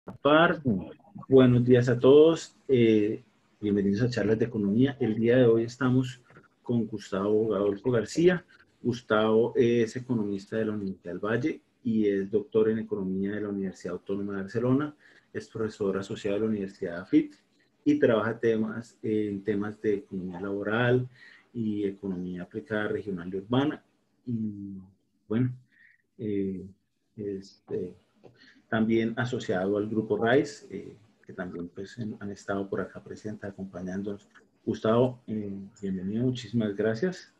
Par. Buenos días a todos. Bienvenidos a Charlas de Economía. El día de hoy estamos con Gustavo Adolfo García. Gustavo es economista de la Universidad del Valle y es doctor en Economía de la Universidad Autónoma de Barcelona. Es profesor asociado de la Universidad AFIT y trabaja en temas de economía laboral y economía aplicada regional y urbana. Y bueno, eh, este, también asociado al grupo RISE, que también pues, han estado por acá presentes acompañándonos. Gustavo, bienvenido, muchísimas gracias.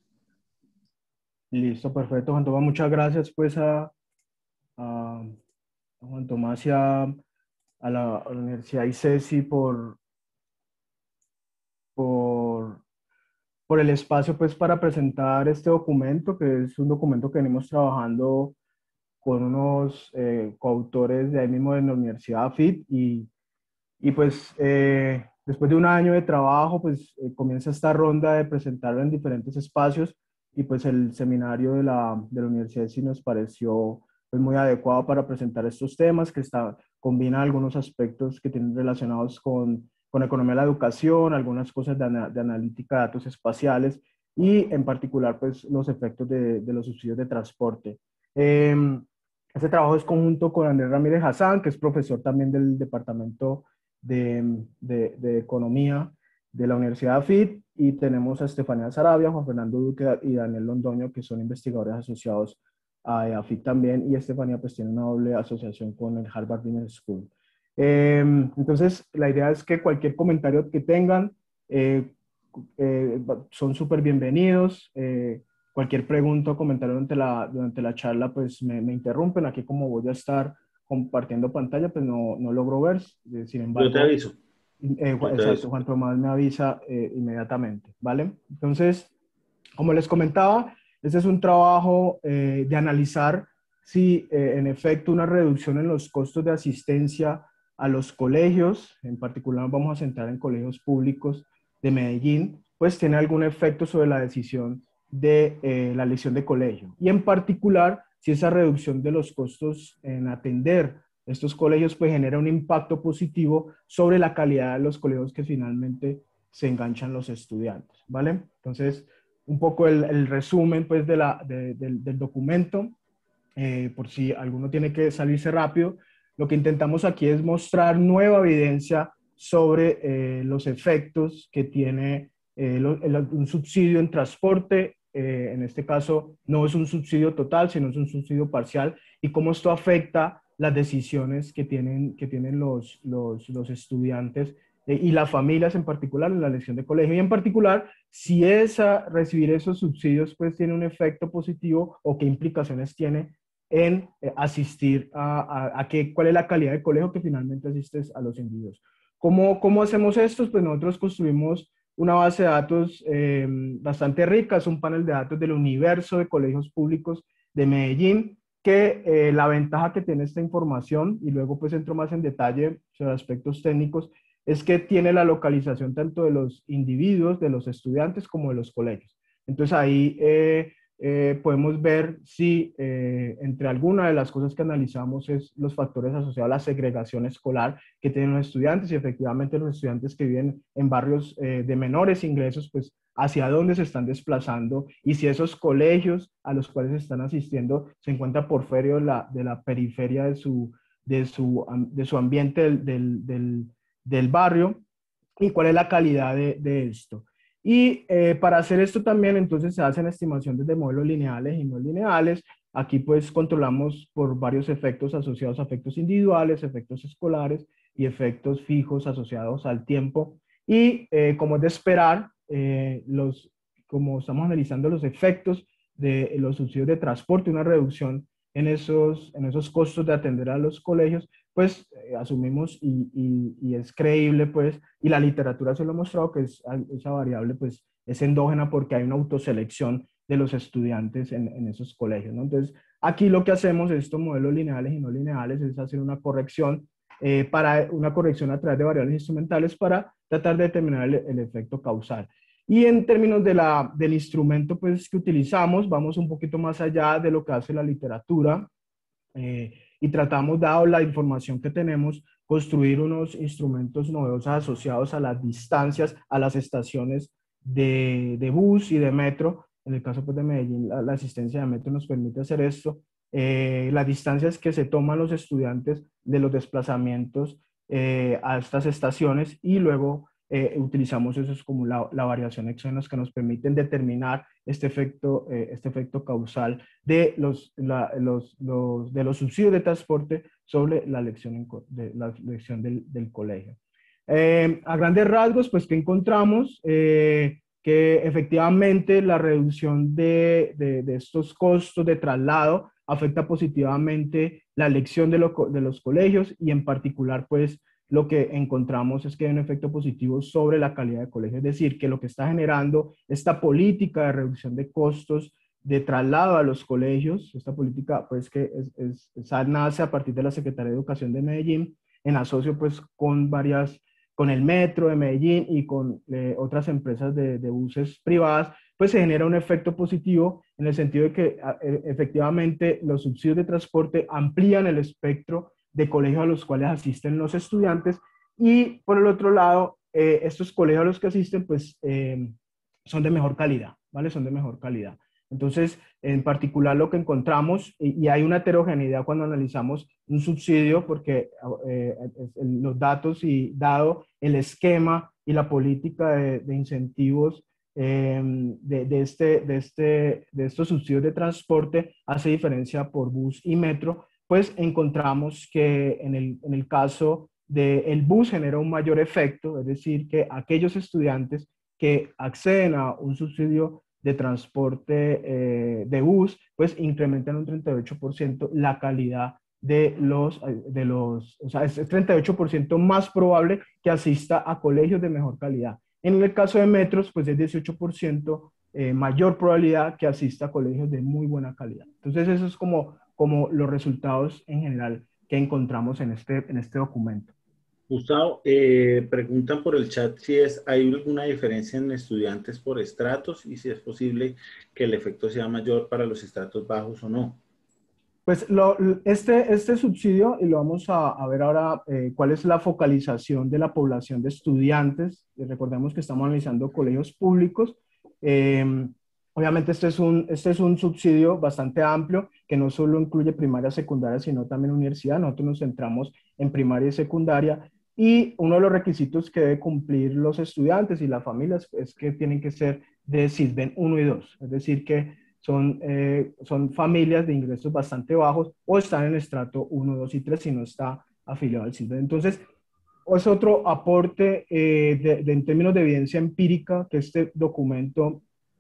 Listo, perfecto, Juan Tomás. Muchas gracias pues a Juan Tomás y a la Universidad ICESI por, por el espacio pues para presentar este documento, que es un documento que venimos trabajando con unos coautores de ahí mismo de la Universidad AFIT y pues después de un año de trabajo pues comienza esta ronda de presentarlo en diferentes espacios y pues el seminario de la universidad sí nos pareció pues, muy adecuado para presentar estos temas que combina algunos aspectos que tienen relacionados con economía de la educación, algunas cosas de analítica de datos espaciales y en particular pues los efectos de los subsidios de transporte. Este trabajo es conjunto con Andrés Ramírez Hassan, que es profesor también del departamento de Economía de la Universidad AFIT, y tenemos a Estefanía Sarabia, Juan Fernando Duque y Daniel Londoño, que son investigadores asociados a AFIT también, y Estefanía pues tiene una doble asociación con el Harvard Business School. Entonces, la idea es que cualquier comentario que tengan eh, son súper bienvenidos. Cualquier pregunta o comentario durante la charla, pues me interrumpen. Aquí como voy a estar compartiendo pantalla, pues no logro ver. Sin Yo te embargo, aviso, yo te exacto, aviso. Juan Tomás me avisa inmediatamente, ¿vale? Entonces, como les comentaba, este es un trabajo de analizar si en efecto una reducción en los costos de asistencia a los colegios, en particular nos vamos a centrar en colegios públicos de Medellín, pues tiene algún efecto sobre la decisión de la elección de colegio. Y en particular, si esa reducción de los costos en atender estos colegios pues genera un impacto positivo sobre la calidad de los colegios que finalmente se enganchan los estudiantes, ¿vale? Entonces, un poco el resumen pues del documento, por si alguno tiene que salirse rápido. Lo que intentamos aquí es mostrar nueva evidencia sobre los efectos que tiene un subsidio en transporte. En este caso no es un subsidio total, sino es un subsidio parcial, y cómo esto afecta las decisiones que tienen los estudiantes y las familias en particular en la elección de colegio, y en particular si recibir esos subsidios pues tiene un efecto positivo o qué implicaciones tiene en asistir cuál es la calidad de colegio que finalmente asistes a los individuos. ¿Cómo hacemos esto? Pues nosotros construimos una base de datos bastante rica, es un panel de datos del universo de colegios públicos de Medellín, que la ventaja que tiene esta información, y luego pues entro más en detalle sobre aspectos técnicos, es que tiene la localización tanto de los individuos, de los estudiantes, como de los colegios. Entonces ahí podemos ver si entre algunas de las cosas que analizamos es los factores asociados a la segregación escolar que tienen los estudiantes, y efectivamente los estudiantes que viven en barrios de menores ingresos, pues hacia dónde se están desplazando, y si esos colegios a los cuales están asistiendo se encuentran por fuera de la periferia de su ambiente del barrio, y cuál es la calidad de esto. Y para hacer esto también, entonces se hacen estimaciones de modelos lineales y no lineales. Aquí pues controlamos por varios efectos asociados a efectos individuales, efectos escolares y efectos fijos asociados al tiempo. Y como es de esperar, como estamos analizando los efectos de los subsidios de transporte, una reducción en esos costos de atender a los colegios, pues asumimos y es creíble, pues, y la literatura se lo ha mostrado que esa variable, pues, es endógena porque hay una autoselección de los estudiantes en esos colegios, ¿no? Entonces, aquí lo que hacemos, estos modelos lineales y no lineales, es hacer una corrección a través de variables instrumentales para tratar de determinar el efecto causal. Y en términos del instrumento pues, que utilizamos, vamos un poquito más allá de lo que hace la literatura, y tratamos, dado la información que tenemos, construir unos instrumentos novedosos asociados a las distancias, a las estaciones de bus y de metro. En el caso pues, de Medellín, la asistencia de metro nos permite hacer esto. Las distancias que se toman los estudiantes de los desplazamientos a estas estaciones y luego utilizamos eso como la variación exogenas que nos permiten determinar este efecto causal de de los subsidios de transporte sobre la elección, del colegio. A grandes rasgos, pues, ¿qué encontramos? Que efectivamente la reducción de estos costos de traslado afecta positivamente la elección de los colegios y en particular, pues, lo que encontramos es que hay un efecto positivo sobre la calidad de colegio, es decir, que lo que está generando esta política de reducción de costos de traslado a los colegios, esta política pues que nace a partir de la Secretaría de Educación de Medellín, en asocio pues con el Metro de Medellín y con otras empresas de buses privadas, pues se genera un efecto positivo en el sentido de que efectivamente los subsidios de transporte amplían el espectro de colegios a los cuales asisten los estudiantes y por el otro lado, estos colegios a los que asisten pues son de mejor calidad, ¿vale? Son de mejor calidad. Entonces, en particular lo que encontramos, y hay una heterogeneidad cuando analizamos un subsidio, porque los datos y dado el esquema y la política de incentivos de estos subsidios de transporte hace diferencia por bus y metro, pues encontramos que en el caso del bus genera un mayor efecto, es decir, que aquellos estudiantes que acceden a un subsidio de transporte de bus, pues incrementan un 38% la calidad o sea, es 38% más probable que asista a colegios de mejor calidad. En el caso de metros, pues es 18% mayor probabilidad que asista a colegios de muy buena calidad. Entonces, eso es como los resultados en general que encontramos en este documento. Gustavo, preguntan por el chat si hay alguna diferencia en estudiantes por estratos y si es posible que el efecto sea mayor para los estratos bajos o no. Pues este subsidio, y lo vamos a ver ahora, cuál es la focalización de la población de estudiantes. Recordemos que estamos analizando colegios públicos. Obviamente este es un subsidio bastante amplio que no solo incluye primaria, secundaria, sino también universidad. Nosotros nos centramos en primaria y secundaria. Y uno de los requisitos que deben cumplir los estudiantes y las familias es que tienen que ser de SISBEN 1 y 2. Es decir, que son familias de ingresos bastante bajos o están en estrato 1, 2 y 3 si no está afiliado al SISBEN. Entonces, es otro aporte en términos de evidencia empírica que este documento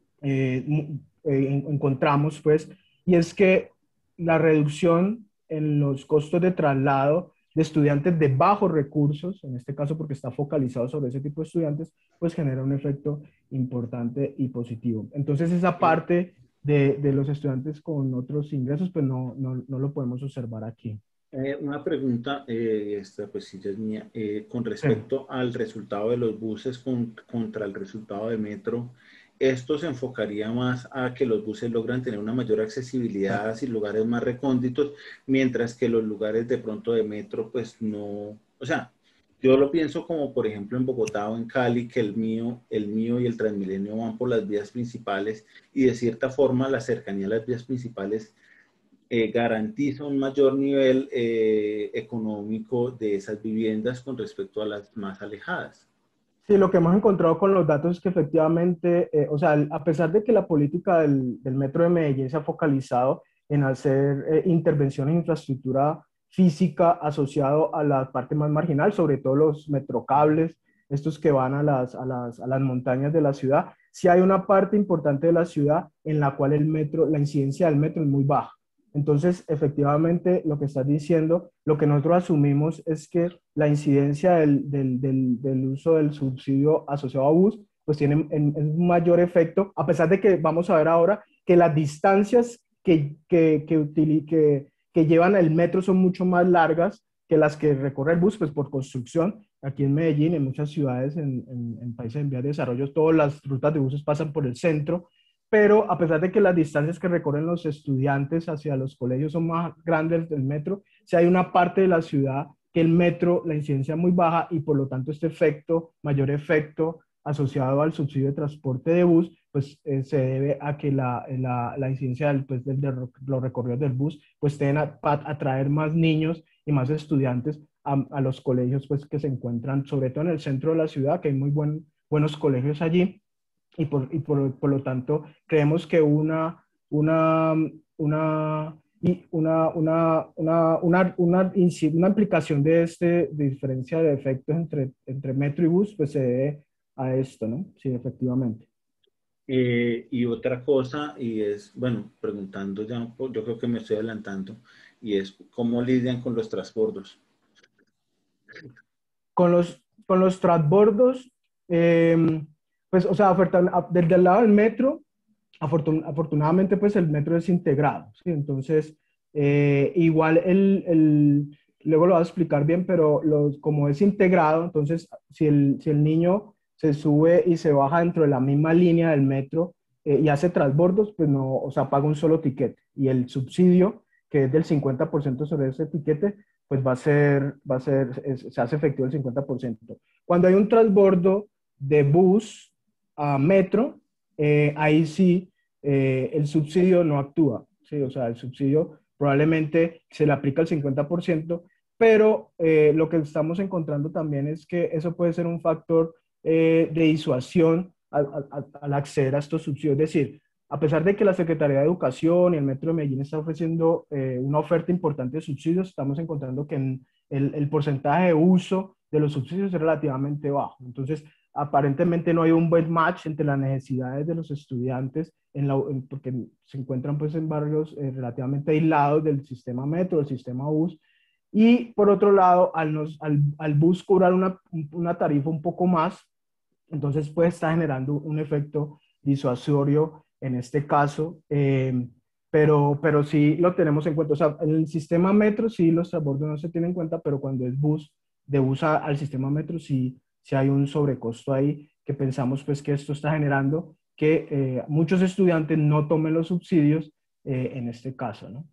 encontramos, pues, y es que la reducción en los costos de traslado de estudiantes de bajos recursos, en este caso porque está focalizado sobre ese tipo de estudiantes, pues genera un efecto importante y positivo. Entonces esa parte de los estudiantes con otros ingresos, pues no lo podemos observar aquí. Una pregunta, esta pues sí ya es mía, con Sí. respecto al resultado de los buses contra el resultado de metro, ¿esto se enfocaría más a que los buses logran tener una mayor accesibilidad hacia lugares más recónditos, mientras que los lugares de pronto de metro pues no, o sea, yo lo pienso como por ejemplo en Bogotá o en Cali, que el mío y el Transmilenio van por las vías principales y de cierta forma la cercanía a las vías principales garantiza un mayor nivel económico de esas viviendas con respecto a las más alejadas. Sí, lo que hemos encontrado con los datos es que efectivamente, o sea, a pesar de que la política del Metro de Medellín se ha focalizado en hacer intervenciones en infraestructura física asociado a la parte más marginal, sobre todo los metrocables, estos que van a las montañas de la ciudad, sí hay una parte importante de la ciudad en la cual la incidencia del metro es muy baja. Entonces, efectivamente, lo que estás diciendo, lo que nosotros asumimos es que la incidencia del uso del subsidio asociado a bus, pues tiene un mayor efecto, a pesar de que vamos a ver ahora que las distancias que llevan el metro son mucho más largas que las que recorre el bus, pues por construcción. Aquí en Medellín, en muchas ciudades, en países en vías de desarrollo, todas las rutas de buses pasan por el centro, pero a pesar de que las distancias que recorren los estudiantes hacia los colegios son más grandes del metro, si hay una parte de la ciudad que el metro, la incidencia es muy baja y por lo tanto este efecto, mayor efecto asociado al subsidio de transporte de bus, pues se debe a que la incidencia de los recorridos del bus pues tienden a atraer más niños y más estudiantes a los colegios pues que se encuentran sobre todo en el centro de la ciudad, que hay muy buenos colegios allí por lo tanto creemos que una implicación de diferencia de efectos entre metro y bus, pues se debe a esto, ¿no? Sí, efectivamente. Y otra cosa, y es, bueno, preguntando ya, yo creo que me estoy adelantando, y es cómo lidian con los transbordos. Con los transbordos, pues, o sea, desde el lado del metro, afortunadamente, pues el metro es integrado, ¿sí? Entonces, igual luego lo voy a explicar bien, pero como es integrado, entonces, si el niño se sube y se baja dentro de la misma línea del metro y hace transbordos, pues no, o sea, paga un solo tiquete. Y el subsidio, que es del 50% sobre ese tiquete, pues se hace efectivo el 50%. Cuando hay un transbordo de bus a metro, ahí sí el subsidio no actúa, ¿sí? O sea, el subsidio probablemente se le aplica el 50%, pero lo que estamos encontrando también es que eso puede ser un factor de disuasión al acceder a estos subsidios. Es decir, a pesar de que la Secretaría de Educación y el Metro de Medellín está ofreciendo una oferta importante de subsidios, estamos encontrando que el porcentaje de uso de los subsidios es relativamente bajo. Entonces, aparentemente no hay un buen match entre las necesidades de los estudiantes porque se encuentran pues en barrios relativamente aislados del sistema metro, del sistema bus, y por otro lado, al bus cobrar una tarifa un poco más, entonces puede estar generando un efecto disuasorio en este caso, pero sí lo tenemos en cuenta. O sea, en el sistema metro sí los transbordos no se tienen en cuenta, pero cuando es de bus al sistema metro sí hay un sobrecosto ahí que pensamos pues que esto está generando que muchos estudiantes no tomen los subsidios en este caso, ¿no?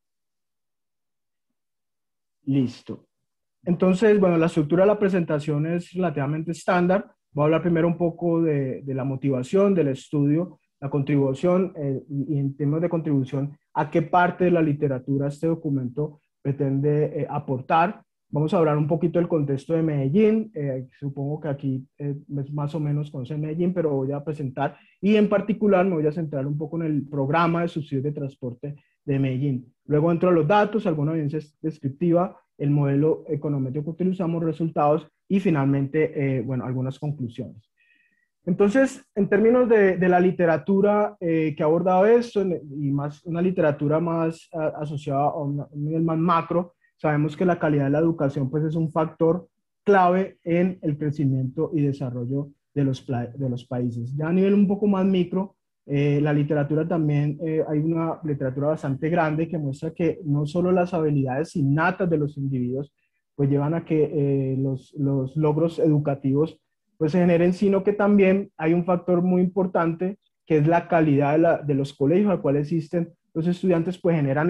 Listo. Entonces, bueno, la estructura de la presentación es relativamente estándar. Voy a hablar primero un poco de la motivación, del estudio, la contribución y en términos de contribución, a qué parte de la literatura este documento pretende aportar. Vamos a hablar un poquito del contexto de Medellín. Supongo que aquí es más o menos conocer Medellín, pero voy a presentar y en particular me voy a centrar un poco en el programa de subsidios de transporte de Medellín. Luego entro a los datos, alguna evidencia descriptiva, el modelo econométrico que utilizamos, resultados y finalmente, bueno, algunas conclusiones. Entonces, en términos de la literatura que ha abordado esto y más una literatura más asociada a un nivel más macro, sabemos que la calidad de la educación pues es un factor clave en el crecimiento y desarrollo de los países. Ya a nivel un poco más micro, la literatura también, hay una literatura bastante grande que muestra que no solo las habilidades innatas de los individuos pues llevan a que los logros educativos pues se generen, sino que también hay un factor muy importante que es la calidad de los colegios al cual existen los estudiantes, pues generan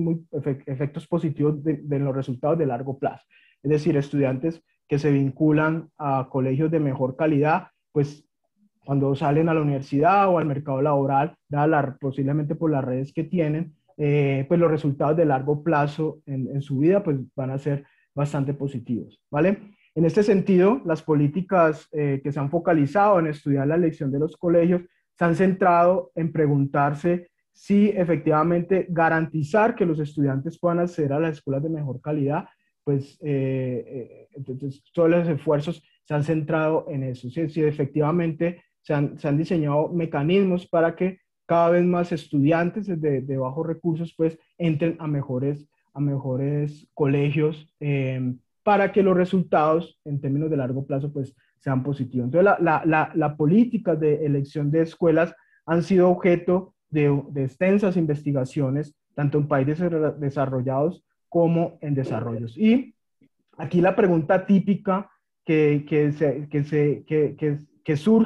efectos positivos de los resultados de largo plazo. Es decir, estudiantes que se vinculan a colegios de mejor calidad, pues cuando salen a la universidad o al mercado laboral, posiblemente por las redes que tienen, pues los resultados de largo plazo en su vida pues van a ser bastante positivos, ¿vale? En este sentido, las políticas que se han focalizado en estudiar la elección de los colegios se han centrado en preguntarse si efectivamente garantizar que los estudiantes puedan acceder a las escuelas de mejor calidad, pues entonces todos los esfuerzos se han centrado en eso, si efectivamente se han diseñado mecanismos para que cada vez más estudiantes de bajos recursos pues entren a mejores colegios para que los resultados en términos de largo plazo pues sean positivos. Entonces la política de elección de escuelas han sido objeto de extensas investigaciones tanto en países desarrollados como en desarrollos. Y aquí la pregunta típica que surge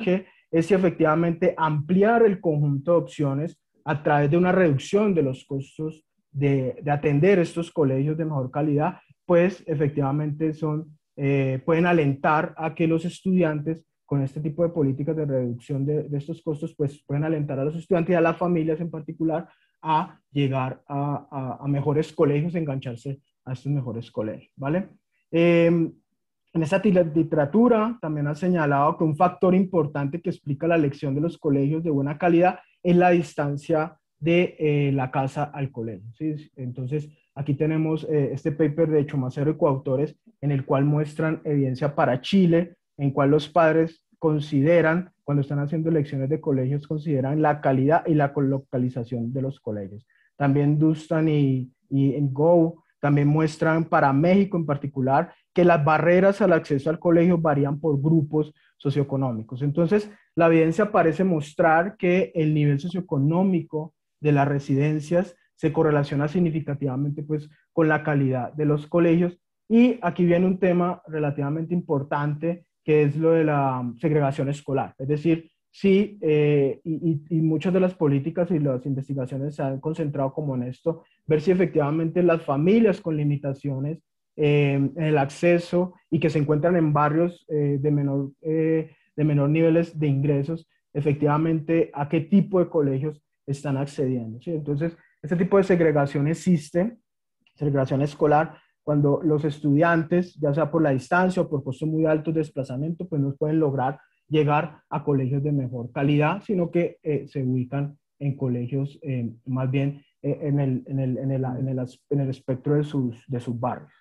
es si efectivamente ampliar el conjunto de opciones a través de una reducción de los costos de atender estos colegios de mejor calidad, pues efectivamente pueden alentar a que los estudiantes con este tipo de políticas de reducción de estos costos, pues pueden alentar a los estudiantes y a las familias en particular a llegar a mejores colegios, engancharse a estos mejores colegios, ¿vale? En esta literatura también ha señalado que un factor importante que explica la elección de los colegios de buena calidad es la distancia de la casa al colegio, ¿sí? Entonces, aquí tenemos este paper de Chomacero y coautores en el cual muestran evidencia para Chile, en cual los padres consideran, cuando están haciendo elecciones de colegios, consideran la calidad y la localización de los colegios. También Dustan y Go también muestran para México en particular que las barreras al acceso al colegio varían por grupos socioeconómicos. Entonces, la evidencia parece mostrar que el nivel socioeconómico de las residencias se correlaciona significativamente pues, con la calidad de los colegios. Y aquí viene un tema relativamente importante, que es lo de la segregación escolar. Es decir, sí, y muchas de las políticas y las investigaciones se han concentrado como en esto, ver si efectivamente las familias con limitaciones en el acceso y que se encuentran en barrios de menor niveles de ingresos, efectivamente a qué tipo de colegios están accediendo, ¿sí? Entonces, este tipo de segregación existe, segregación escolar, cuando los estudiantes, ya sea por la distancia o por costos muy altos de desplazamiento, pues no pueden lograr llegar a colegios de mejor calidad, sino que se ubican en colegios más bien en el espectro de sus barrios.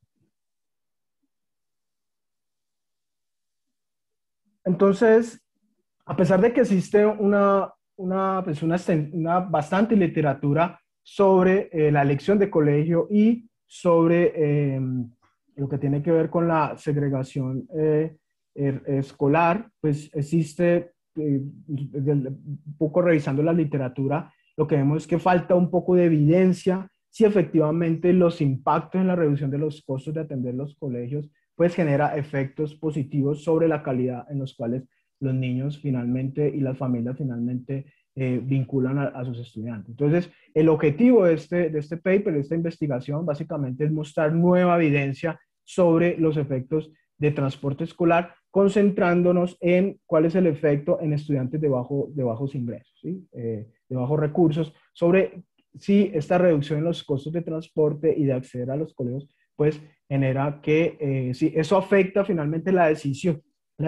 Entonces, a pesar de que existe una bastante literatura sobre la elección de colegio y sobre lo que tiene que ver con la segregación escolar, pues existe, un poco revisando la literatura, lo que vemos es que falta un poco de evidencia si efectivamente los impactos en la reducción de los costos de atender los colegios pues genera efectos positivos sobre la calidad en los cuales los niños finalmente y las familias finalmente vinculan a sus estudiantes. Entonces, el objetivo de este paper, de esta investigación, básicamente es mostrar nueva evidencia sobre los efectos de transporte escolar, concentrándonos en cuál es el efecto en estudiantes de bajos ingresos, ¿sí? De bajos recursos, sobre si esta reducción en los costos de transporte y de acceder a los colegios, pues genera que si eso afecta finalmente la decisión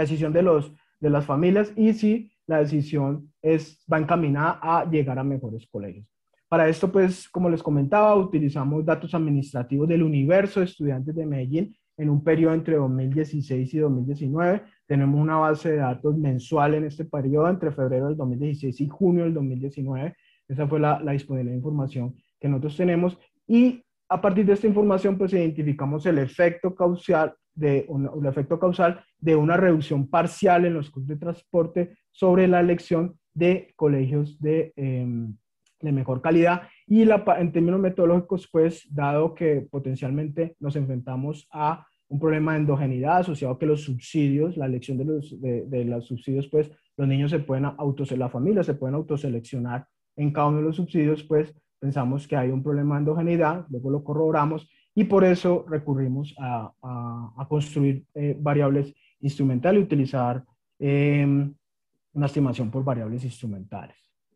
de las familias y si la decisión va encaminada a llegar a mejores colegios. Para esto, pues, como les comentaba, utilizamos datos administrativos del universo de estudiantes de Medellín en un periodo entre 2016 y 2019. Tenemos una base de datos mensual en este periodo entre febrero del 2016 y junio del 2019. Esa fue la disponibilidad de información que nosotros tenemos. Y a partir de esta información, pues identificamos el efecto causal de una reducción parcial en los costos de transporte sobre la elección de colegios de mejor calidad. Y en términos metodológicos, pues, dado que potencialmente nos enfrentamos a un problema de endogeneidad asociado a que los subsidios, la elección de los subsidios, pues, los niños las familias se pueden autoseleccionar en cada uno de los subsidios, pues, pensamos que hay un problema de endogeneidad, luego lo corroboramos y por eso recurrimos a construir variables instrumentales y utilizar una estimación por variables instrumentales.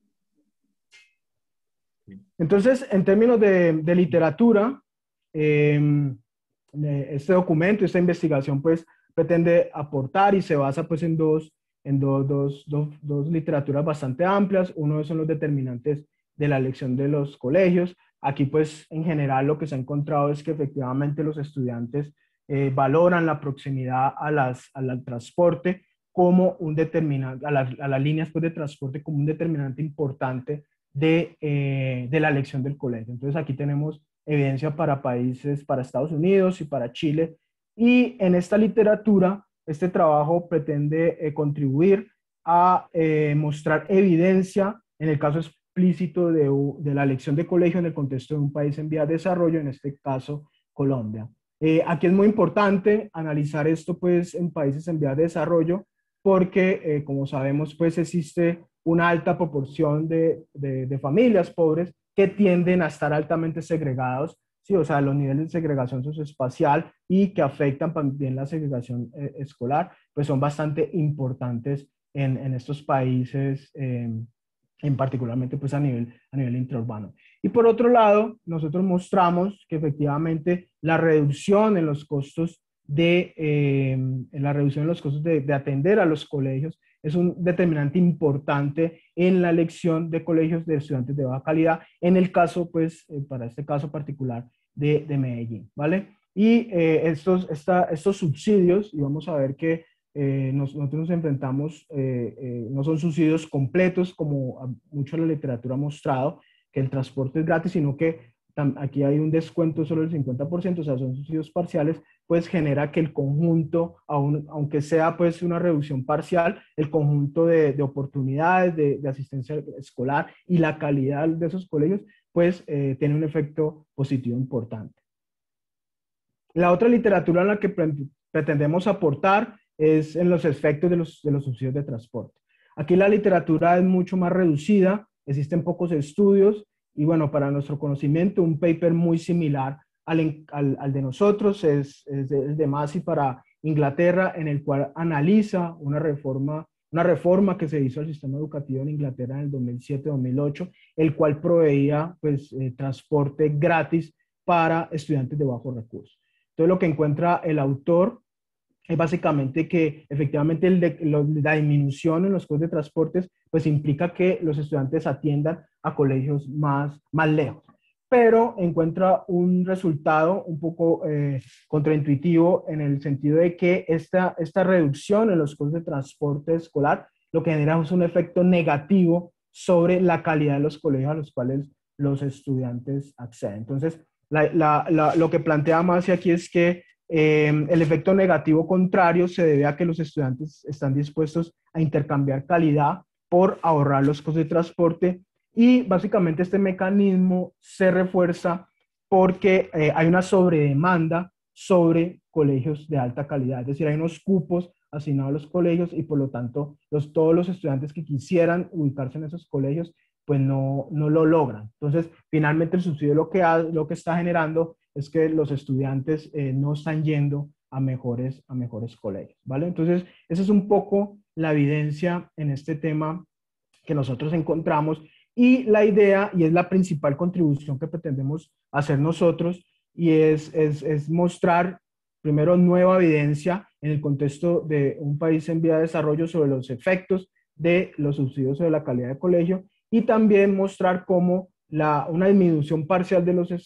Entonces, en términos de literatura, este documento, esta investigación, pues, pretende aportar y se basa, pues, en dos literaturas bastante amplias. Uno son los determinantes de la elección de los colegios. Aquí, pues, en general lo que se ha encontrado es que efectivamente los estudiantes valoran la proximidad al transporte como un determinante, a las líneas, pues, de transporte como un determinante importante de la elección del colegio. Entonces, aquí tenemos evidencia para países, para Estados Unidos y para Chile. Y en esta literatura, este trabajo pretende contribuir a mostrar evidencia en el caso explícito de la elección de colegio en el contexto de un país en vías de desarrollo, en este caso Colombia. Aquí es muy importante analizar esto, pues, en países en vías de desarrollo, porque, como sabemos, pues existe una alta proporción de familias pobres que tienden a estar altamente segregados, ¿sí? O sea, los niveles de segregación socioespacial y que afectan también la segregación escolar, pues son bastante importantes en estos países, en particularmente pues a nivel intraurbano. Y por otro lado, nosotros mostramos que efectivamente la reducción en los costos de atender a los colegios es un determinante importante en la elección de colegios de estudiantes de baja calidad, en el caso, pues, para este caso particular de Medellín, ¿vale? Y estos subsidios, y vamos a ver que nosotros nos enfrentamos, no son subsidios completos, como mucho la literatura ha mostrado, que el transporte es gratis, sino que aquí hay un descuento solo del 50%, o sea, son subsidios parciales, pues genera que el conjunto, aunque sea pues una reducción parcial, el conjunto de oportunidades de asistencia escolar y la calidad de esos colegios, pues tiene un efecto positivo importante. La otra literatura en la que pretendemos aportar es en los efectos de los subsidios de transporte. Aquí la literatura es mucho más reducida, existen pocos estudios y bueno, para nuestro conocimiento, un paper muy similar al de nosotros es el de Massey para Inglaterra, en el cual analiza una reforma que se hizo al sistema educativo en Inglaterra en el 2007-2008, el cual proveía pues, transporte gratis para estudiantes de bajos recursos. Entonces, lo que encuentra el autor es básicamente que efectivamente la disminución en los costos de transportes pues implica que los estudiantes atiendan a colegios más lejos. Pero encuentra un resultado un poco contraintuitivo en el sentido de que esta reducción en los costos de transporte escolar lo que genera es un efecto negativo sobre la calidad de los colegios a los cuales los estudiantes acceden. Entonces, lo que plantea Massey aquí es que el efecto negativo contrario se debe a que los estudiantes están dispuestos a intercambiar calidad por ahorrar los costos de transporte y básicamente este mecanismo se refuerza porque hay una sobredemanda sobre colegios de alta calidad, es decir, hay unos cupos asignados a los colegios y por lo tanto todos los estudiantes que quisieran ubicarse en esos colegios pues no lo logran. Entonces, finalmente el subsidio lo que está generando es que los estudiantes no están yendo a mejores colegios, ¿vale? Entonces, esa es un poco la evidencia en este tema que nosotros encontramos y la idea, y es la principal contribución que pretendemos hacer nosotros, y es mostrar primero nueva evidencia en el contexto de un país en vía de desarrollo sobre los efectos de los subsidios sobre la calidad de colegio y también mostrar cómo una disminución parcial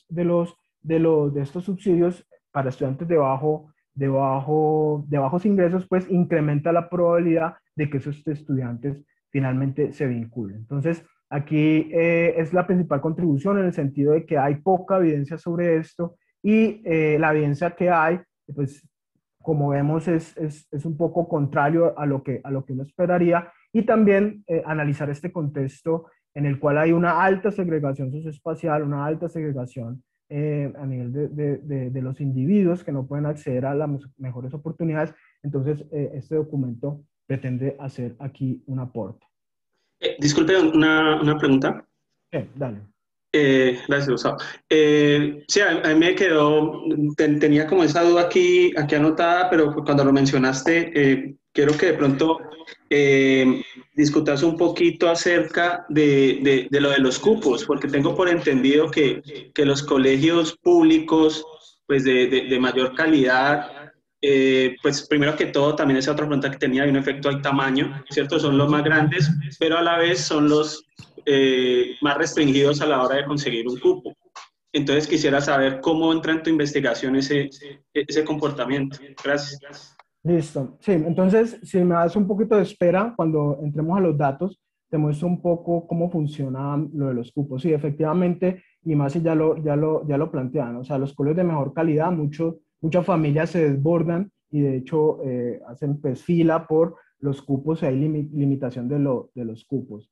de estos subsidios para estudiantes de bajos ingresos, pues incrementa la probabilidad de que esos estudiantes finalmente se vinculen. Entonces, aquí es la principal contribución en el sentido de que hay poca evidencia sobre esto y la evidencia que hay, pues como vemos, es un poco contrario a lo que uno esperaría y también analizar este contexto en el cual hay una alta segregación socioespacial, una alta segregación a nivel de los individuos que no pueden acceder a las mejores oportunidades. Entonces, este documento pretende hacer aquí un aporte. Disculpe, una pregunta. Dale. Gracias, Gustavo. Sí, a mí me quedó, tenía como esa duda aquí anotada, pero cuando lo mencionaste, quiero que de pronto discutas un poquito acerca de lo de los cupos, porque tengo por entendido que los colegios públicos, pues de mayor calidad, pues primero que todo, también esa otra pregunta que tenía, hay un efecto al tamaño, ¿cierto? Son los más grandes, pero a la vez son los más restringidos a la hora de conseguir un cupo. Entonces quisiera saber cómo entra en tu investigación ese comportamiento. Gracias. Listo. Sí, entonces, si me das un poquito de espera, cuando entremos a los datos, te muestro un poco cómo funciona lo de los cupos. Sí, efectivamente, y más si ya lo plantean, o sea, los colegios de mejor calidad, muchas familias se desbordan y de hecho hacen pues fila por los cupos y hay limitación de los cupos.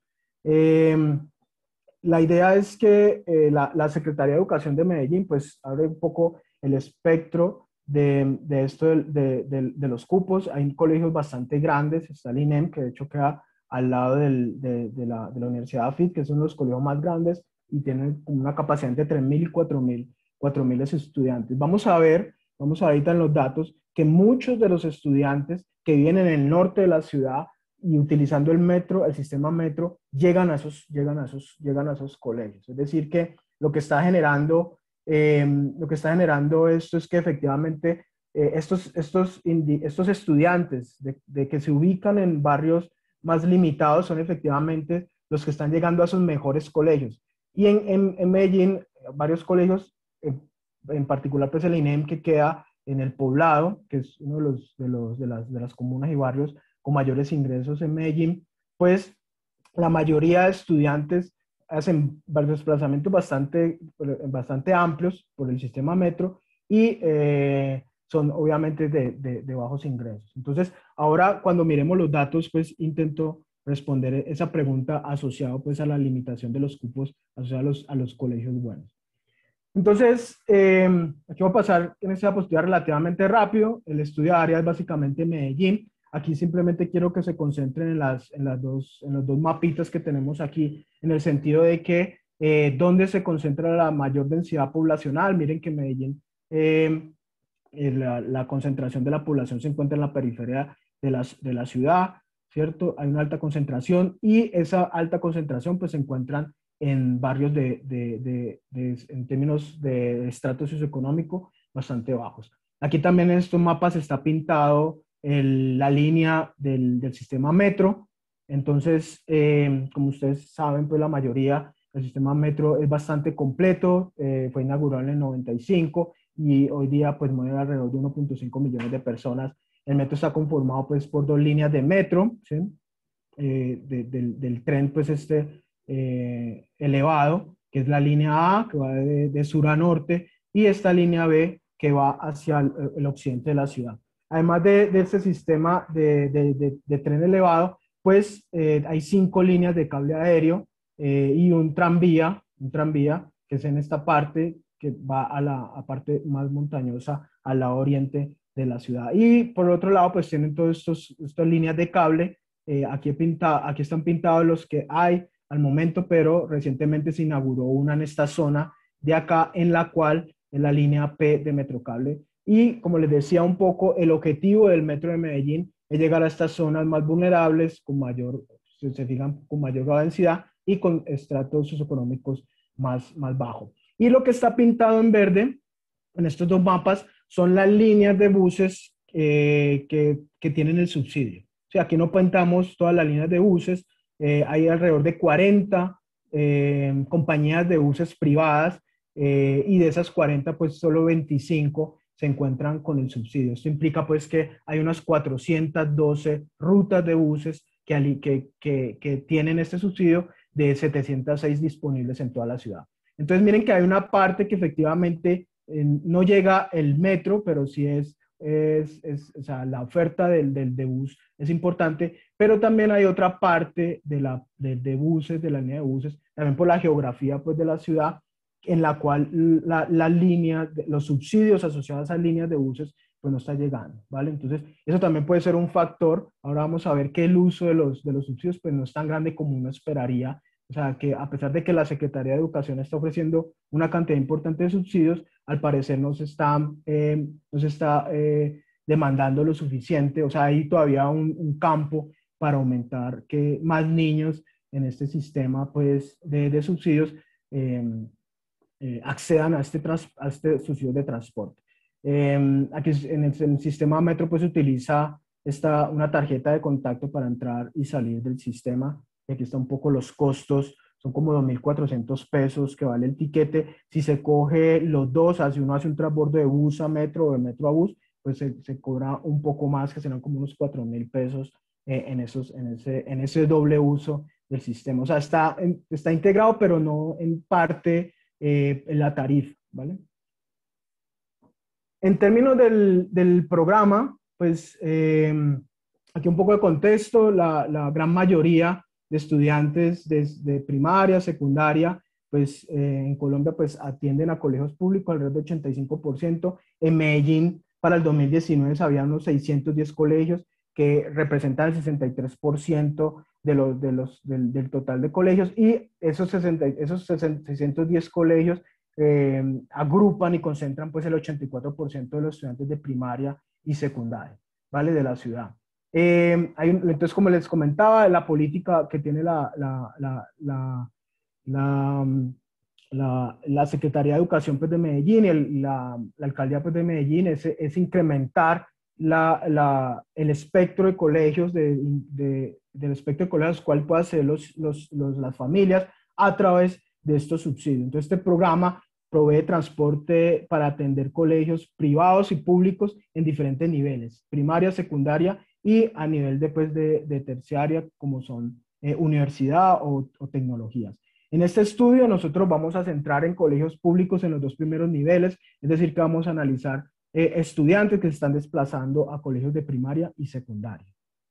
La idea es que la Secretaría de Educación de Medellín pues abre un poco el espectro de esto de los cupos. Hay colegios bastante grandes, está el INEM, que de hecho queda al lado de la Universidad AFIT, que son los colegios más grandes y tienen una capacidad entre 3.000 y 4.000 estudiantes. Vamos a ver ahorita en los datos que muchos de los estudiantes que viven en el norte de la ciudad y utilizando el metro, el sistema metro, llegan a esos colegios. Es decir, que lo que está generando esto es que efectivamente estos estudiantes de que se ubican en barrios más limitados son efectivamente los que están llegando a esos mejores colegios. Y en Medellín, varios colegios, en particular pues el INEM, que queda en el Poblado, que es uno de las comunas y barrios con mayores ingresos en Medellín, pues la mayoría de estudiantes hacen desplazamientos bastante amplios por el sistema metro y son obviamente de bajos ingresos. Entonces, ahora cuando miremos los datos, pues intento responder esa pregunta asociada pues a la limitación de los cupos asociados a los colegios buenos. Entonces, aquí voy a pasar en esta diapositiva relativamente rápido. El estudio de área es básicamente Medellín. Aquí simplemente quiero que se concentren en los dos mapitas que tenemos aquí, en el sentido de que dónde se concentra la mayor densidad poblacional. Miren que Medellín, la concentración de la población se encuentra en la periferia de la ciudad, ¿cierto? Hay una alta concentración y esa alta concentración pues se encuentran en barrios en términos de estrato socioeconómico bastante bajos. Aquí también en estos mapas está pintado la línea del sistema metro. Entonces, como ustedes saben, pues la mayoría del sistema metro es bastante completo, fue inaugurado en el 95 y hoy día pues mueve alrededor de 1.5 millones de personas. El metro está conformado pues por dos líneas de metro, ¿sí? Del tren pues elevado, que es la línea A, que va de sur a norte, y esta línea B, que va hacia el occidente de la ciudad. Además de este sistema de tren elevado, pues hay 5 líneas de cable aéreo y un tranvía, que es en esta parte, que va a la parte más montañosa, al lado oriente de la ciudad. Y por otro lado, pues tienen todas estas líneas de cable. Aquí están pintados los que hay al momento, pero recientemente se inauguró una en esta zona de acá, en la cual es la línea P de Metrocable. Y como les decía un poco, el objetivo del Metro de Medellín es llegar a estas zonas más vulnerables, con mayor densidad y con estratos socioeconómicos más bajos. Y lo que está pintado en verde en estos dos mapas son las líneas de buses que tienen el subsidio. O sea, aquí no pintamos todas las líneas de buses, hay alrededor de 40 compañías de buses privadas y de esas 40, pues solo 25 se encuentran con el subsidio. Esto implica pues que hay unas 412 rutas de buses que tienen este subsidio, de 706 disponibles en toda la ciudad. Entonces miren que hay una parte que efectivamente no llega el metro, pero sí o sea, la oferta de bus es importante, pero también hay otra parte de buses, de la línea de buses, también por la geografía pues, de la ciudad, en la cual la línea, los subsidios asociados a esas líneas de buses, pues no está llegando, ¿vale? Entonces, eso también puede ser un factor. Ahora vamos a ver que el uso de los subsidios, pues no es tan grande como uno esperaría. O sea, que a pesar de que la Secretaría de Educación está ofreciendo una cantidad importante de subsidios, al parecer no se está demandando lo suficiente. O sea, hay todavía un campo para aumentar que más niños en este sistema pues, de subsidios accedan a este subsidio de transporte. Aquí en el sistema metro pues se utiliza una tarjeta de contacto para entrar y salir del sistema. Aquí están un poco los costos, son como 2.400 pesos que vale el tiquete. Si se coge los dos, si uno hace un transbordo de bus a metro o de metro a bus, pues se cobra un poco más, que serán como unos 4.000 pesos en ese doble uso del sistema. O sea, está integrado, pero no en parte en la tarifa, ¿vale? En términos del programa, pues aquí un poco de contexto, la gran mayoría de estudiantes de primaria, secundaria, pues en Colombia pues atienden a colegios públicos, alrededor de 85%. En Medellín para el 2019 había unos 610 colegios que representan el 63% del total de colegios, y esos 610 colegios agrupan y concentran pues el 84% de los estudiantes de primaria y secundaria, ¿vale? De la ciudad. Entonces, como les comentaba, la política que tiene la Secretaría de Educación pues, de Medellín y la Alcaldía pues, de Medellín es incrementar el espectro de colegios, del espectro de colegios al cual pueden acceder las familias a través de estos subsidios. Entonces, este programa provee transporte para atender colegios privados y públicos en diferentes niveles, primaria, secundaria y a nivel de terciaria, como son universidad o tecnologías. En este estudio nosotros vamos a centrar en colegios públicos en los dos primeros niveles, es decir, que vamos a analizar estudiantes que se están desplazando a colegios de primaria y secundaria.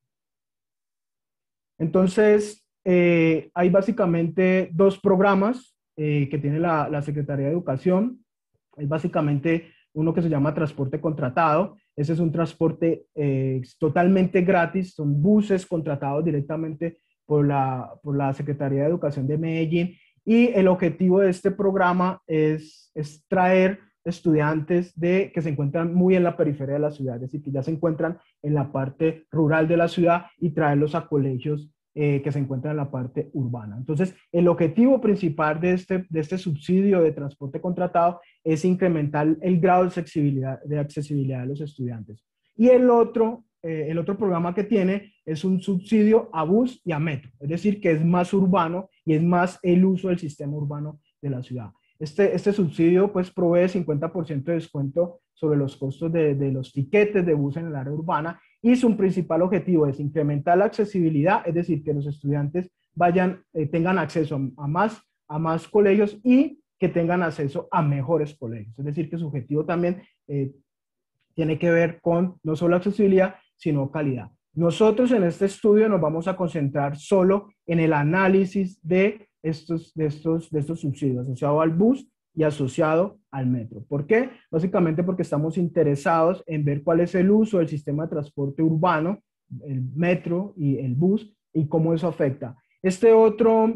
Entonces, hay básicamente dos programas que tiene la Secretaría de Educación. Es básicamente uno que se llama transporte contratado. Ese es un transporte totalmente gratis, son buses contratados directamente por la Secretaría de Educación de Medellín, y el objetivo de este programa es traer estudiantes que se encuentran muy en la periferia de la ciudad, es decir, que ya se encuentran en la parte rural de la ciudad, y traerlos a colegios que se encuentran en la parte urbana. Entonces, el objetivo principal de este subsidio de transporte contratado es incrementar el grado de accesibilidad de los estudiantes. Y el otro programa que tiene es un subsidio a bus y a metro, es decir, que es más urbano y es más el uso del sistema urbano de la ciudad. Este subsidio pues provee 50% de descuento sobre los costos de los tiquetes de bus en el área urbana, y su principal objetivo es incrementar la accesibilidad, es decir, que los estudiantes tengan acceso a más colegios y que tengan acceso a mejores colegios. Es decir, que su objetivo también tiene que ver con no solo accesibilidad, sino calidad. Nosotros en este estudio nos vamos a concentrar solo en el análisis de estos subsidios asociado al bus y asociado al metro. ¿Por qué? Básicamente porque estamos interesados en ver cuál es el uso del sistema de transporte urbano, el metro y el bus, y cómo eso afecta. Este otro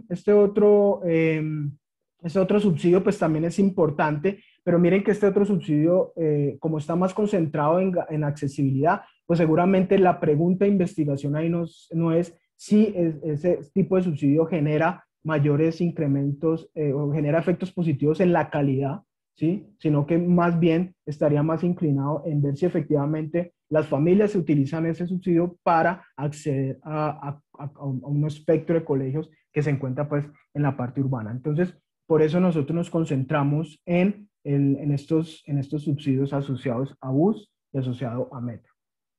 subsidio pues también es importante, pero miren que este otro subsidio, como está más concentrado en accesibilidad, pues seguramente la pregunta de investigación ahí no es si ese tipo de subsidio genera mayores incrementos o genera efectos positivos en la calidad, ¿sí? Sino que más bien estaría más inclinado en ver si efectivamente las familias utilizan ese subsidio para acceder a un espectro de colegios que se encuentra pues en la parte urbana. Entonces, por eso nosotros nos concentramos en estos subsidios asociados a bus y asociado a metro.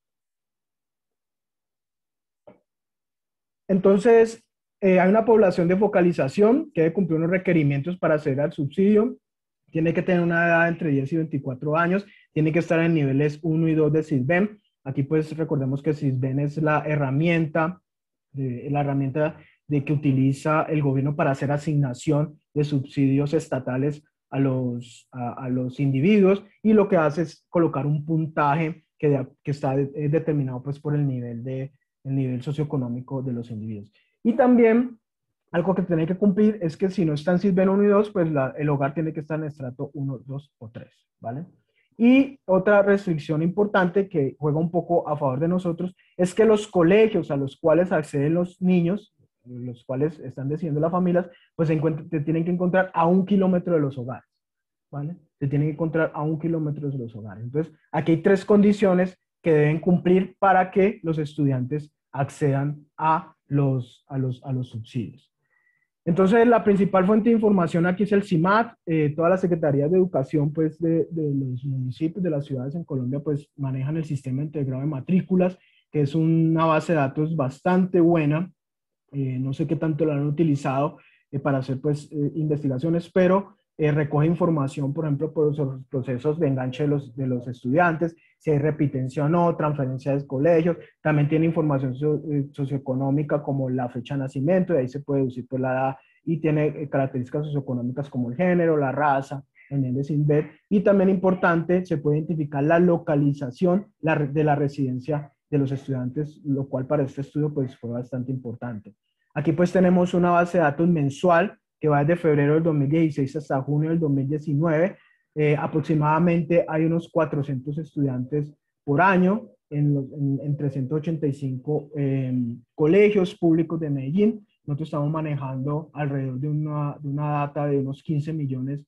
Entonces, hay una población de focalización que debe cumplir unos requerimientos para acceder al subsidio. Tiene que tener una edad entre 10 y 24 años, tiene que estar en niveles 1 y 2 de SISBEN. Aquí pues recordemos que SISBEN es la herramienta de que utiliza el gobierno para hacer asignación de subsidios estatales a los individuos, y lo que hace es colocar un puntaje que está determinado pues por el nivel socioeconómico de los individuos. Y también algo que tiene que cumplir es que si no está en SISBEN 1 y 2, pues el hogar tiene que estar en estrato 1, 2 o 3, ¿vale? Y otra restricción importante que juega un poco a favor de nosotros es que los colegios a los cuales acceden los niños, los cuales están decidiendo las familias, pues se tienen que encontrar a 1 kilómetro de los hogares, ¿vale? Se tienen que encontrar a 1 kilómetro de los hogares. Entonces, aquí hay 3 condiciones que deben cumplir para que los estudiantes accedan a los subsidios. Entonces, la principal fuente de información aquí es el CIMAD. Todas las secretarías de educación pues, de los municipios, de las ciudades en Colombia, pues manejan el sistema integrado de matrículas, que es una base de datos bastante buena. No sé qué tanto la han utilizado para hacer pues, investigaciones, pero recoge información, por ejemplo, por los procesos de enganche de los estudiantes, si hay repitencia o no, transferencia de colegios. También tiene información socioeconómica como la fecha de nacimiento, y ahí se puede deducir pues, la edad, y tiene características socioeconómicas como el género, la raza, el nivel de SINVET, y también importante, se puede identificar la localización de la residencia de los estudiantes, lo cual para este estudio pues fue bastante importante. Aquí pues tenemos una base de datos mensual que va desde febrero del 2016 hasta junio del 2019. Aproximadamente hay unos 400 estudiantes por año en 385 colegios públicos de Medellín. Nosotros estamos manejando alrededor de una data de unos 15 millones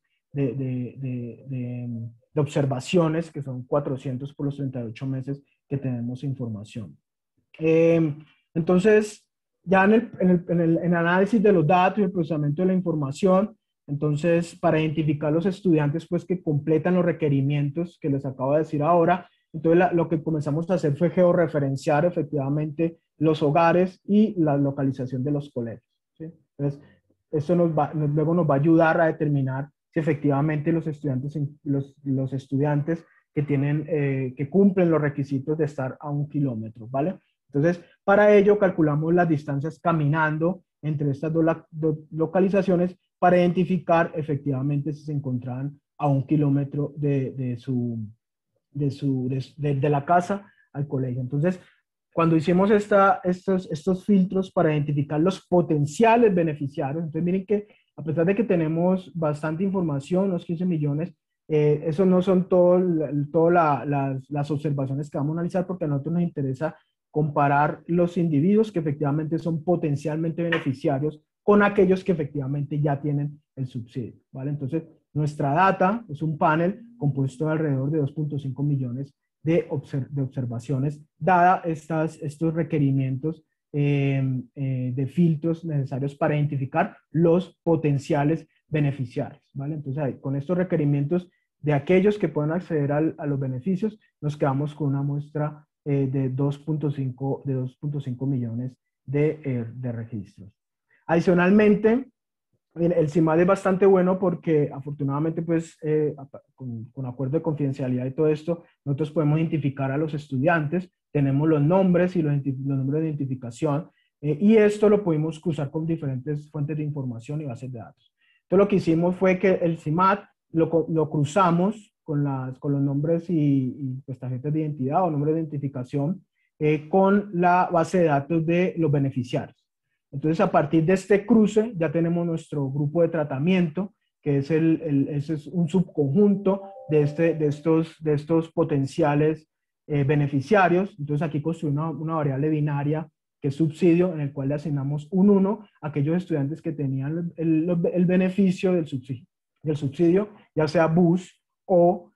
de observaciones, que son 400 por los 38 meses que tenemos información. Entonces, ya en el análisis de los datos y el procesamiento de la información, entonces, para identificar los estudiantes pues, que completan los requerimientos que les acabo de decir ahora, entonces lo que comenzamos a hacer fue georreferenciar efectivamente los hogares y la localización de los colegios, ¿sí? Entonces, eso luego nos va a ayudar a determinar si efectivamente los estudiantes que cumplen los requisitos de estar a 1 kilómetro, ¿vale? Entonces, para ello calculamos las distancias caminando entre estas dos localizaciones para identificar efectivamente si se encontraban a 1 kilómetro de la casa al colegio. Entonces, cuando hicimos estos filtros para identificar los potenciales beneficiarios, entonces miren que a pesar de que tenemos bastante información, los 15 millones, eso no son todas las observaciones que vamos a analizar, porque a nosotros nos interesa comparar los individuos que efectivamente son potencialmente beneficiarios con aquellos que efectivamente ya tienen el subsidio, ¿vale? Entonces, nuestra data es un panel compuesto de alrededor de 2.5 millones de observaciones, dada estos requerimientos de filtros necesarios para identificar los potenciales beneficiarios, ¿vale? Entonces, con estos requerimientos de aquellos que pueden acceder a los beneficios, nos quedamos con una muestra de 2.5 millones de registros. Adicionalmente, el CIMAD es bastante bueno porque afortunadamente pues con acuerdo de confidencialidad y todo esto, nosotros podemos identificar a los estudiantes, tenemos los nombres y los números de identificación, y esto lo pudimos cruzar con diferentes fuentes de información y bases de datos. Entonces lo que hicimos fue que el CIMAD lo cruzamos con los nombres y pues, tarjetas de identidad o nombres de identificación con la base de datos de los beneficiarios. Entonces, a partir de este cruce, ya tenemos nuestro grupo de tratamiento, que es ese es un subconjunto de estos potenciales beneficiarios. Entonces, aquí construimos una variable binaria, que es subsidio, en el cual le asignamos un 1 a aquellos estudiantes que tenían el beneficio del subsidio, ya sea bus o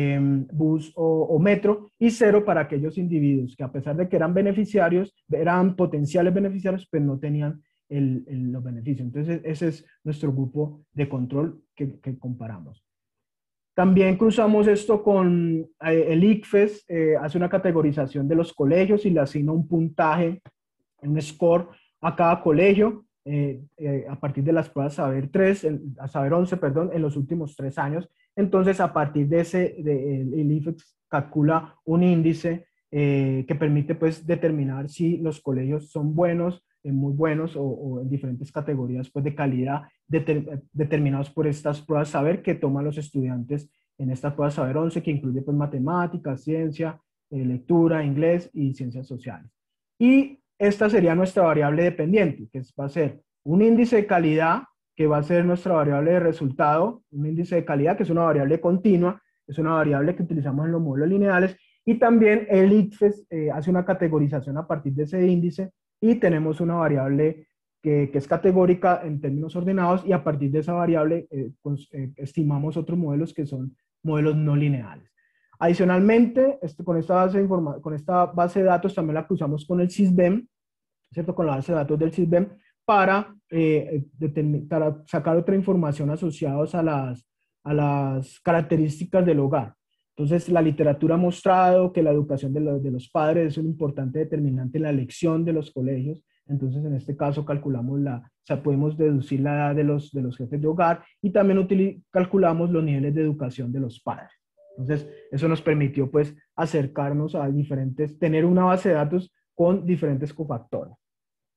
metro, y 0 para aquellos individuos que a pesar de que eran beneficiarios, eran potenciales beneficiarios, pero no tenían los beneficios. Entonces ese es nuestro grupo de control que comparamos. También cruzamos esto con el ICFES, hace una categorización de los colegios y le asigna un puntaje, un score a cada colegio. A partir de las pruebas Saber 11, perdón, en los últimos 3 años. Entonces, a partir de el IFEX calcula un índice que permite pues determinar si los colegios son buenos, muy buenos o en diferentes categorías pues de calidad determinados por estas pruebas Saber que toman los estudiantes en esta prueba Saber 11, que incluye pues matemáticas, ciencia, lectura, inglés y ciencias sociales. Y esta sería nuestra variable dependiente, que va a ser un índice de calidad, que va a ser nuestra variable de resultado, un índice de calidad que es una variable continua, es una variable que utilizamos en los modelos lineales, y también el ICFES hace una categorización a partir de ese índice, y tenemos una variable que es categórica en términos ordenados, y a partir de esa variable estimamos otros modelos que son modelos no lineales. Adicionalmente, con esta base de datos también la cruzamos con el SISBEN, ¿cierto? Con la base de datos del SISBEN para sacar otra información asociados a las características del hogar. Entonces, la literatura ha mostrado que la educación de los padres es un importante determinante en la elección de los colegios. Entonces, en este caso, calculamos podemos deducir la edad de los jefes de hogar, y también calculamos los niveles de educación de los padres. Entonces, eso nos permitió pues acercarnos a tener una base de datos con diferentes cofactores.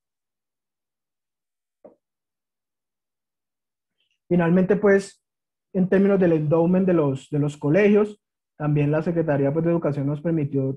Finalmente, pues, en términos del endowment de los colegios. También la Secretaría pues, de Educación nos permitió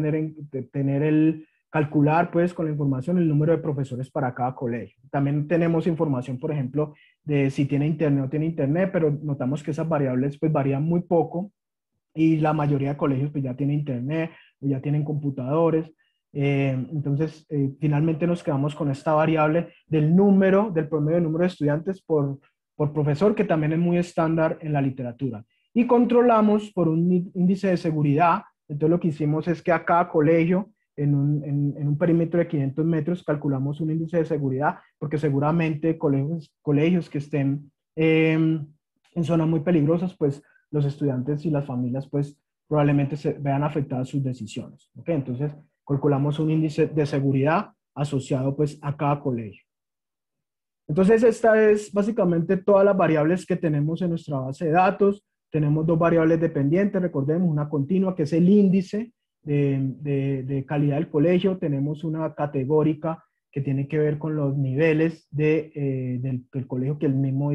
calcular pues con la información el número de profesores para cada colegio. También tenemos información, por ejemplo, de si tiene internet o no tiene internet, pero notamos que esas variables pues varían muy poco y la mayoría de colegios pues ya tienen internet o ya tienen computadores. Entonces, finalmente nos quedamos con esta variable del promedio de número de estudiantes por profesor, que también es muy estándar en la literatura. Y controlamos por un índice de seguridad. Entonces, lo que hicimos es que a cada colegio, en un perímetro de 500 metros, calculamos un índice de seguridad, porque seguramente colegios que estén en zonas muy peligrosas, pues los estudiantes y las familias, pues probablemente se vean afectadas sus decisiones. ¿Okay? Entonces, calculamos un índice de seguridad asociado pues a cada colegio. Entonces, esta es básicamente todas las variables que tenemos en nuestra base de datos. Tenemos dos variables dependientes, recordemos, una continua, que es el índice de calidad del colegio. Tenemos una categórica que tiene que ver con los niveles del colegio, que el mismo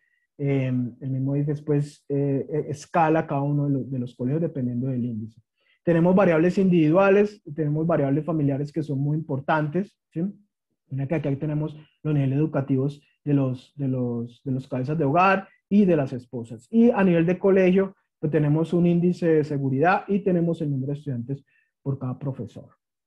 IFES pues, escala cada uno de los colegios dependiendo del índice. Tenemos variables individuales, tenemos variables familiares que son muy importantes, ¿sí? Mira que aquí tenemos los niveles educativos de los cabezas de hogar y de las esposas. Y a nivel de colegio, pues tenemos un índice de seguridad y tenemos el número de estudiantes por cada profesor.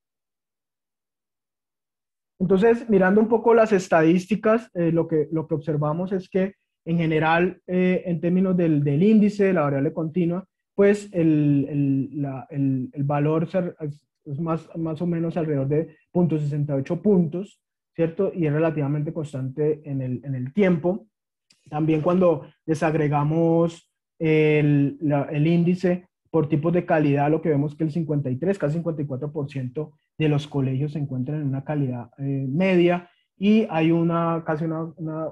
Entonces, mirando un poco las estadísticas, lo que observamos es que en general, en términos del índice, de la variable continua, pues el valor es más o menos alrededor de 0.68 puntos, ¿cierto? Y es relativamente constante en el tiempo. También cuando desagregamos el índice por tipos de calidad, lo que vemos que el 53, casi 54% de los colegios se encuentran en una calidad media y hay casi una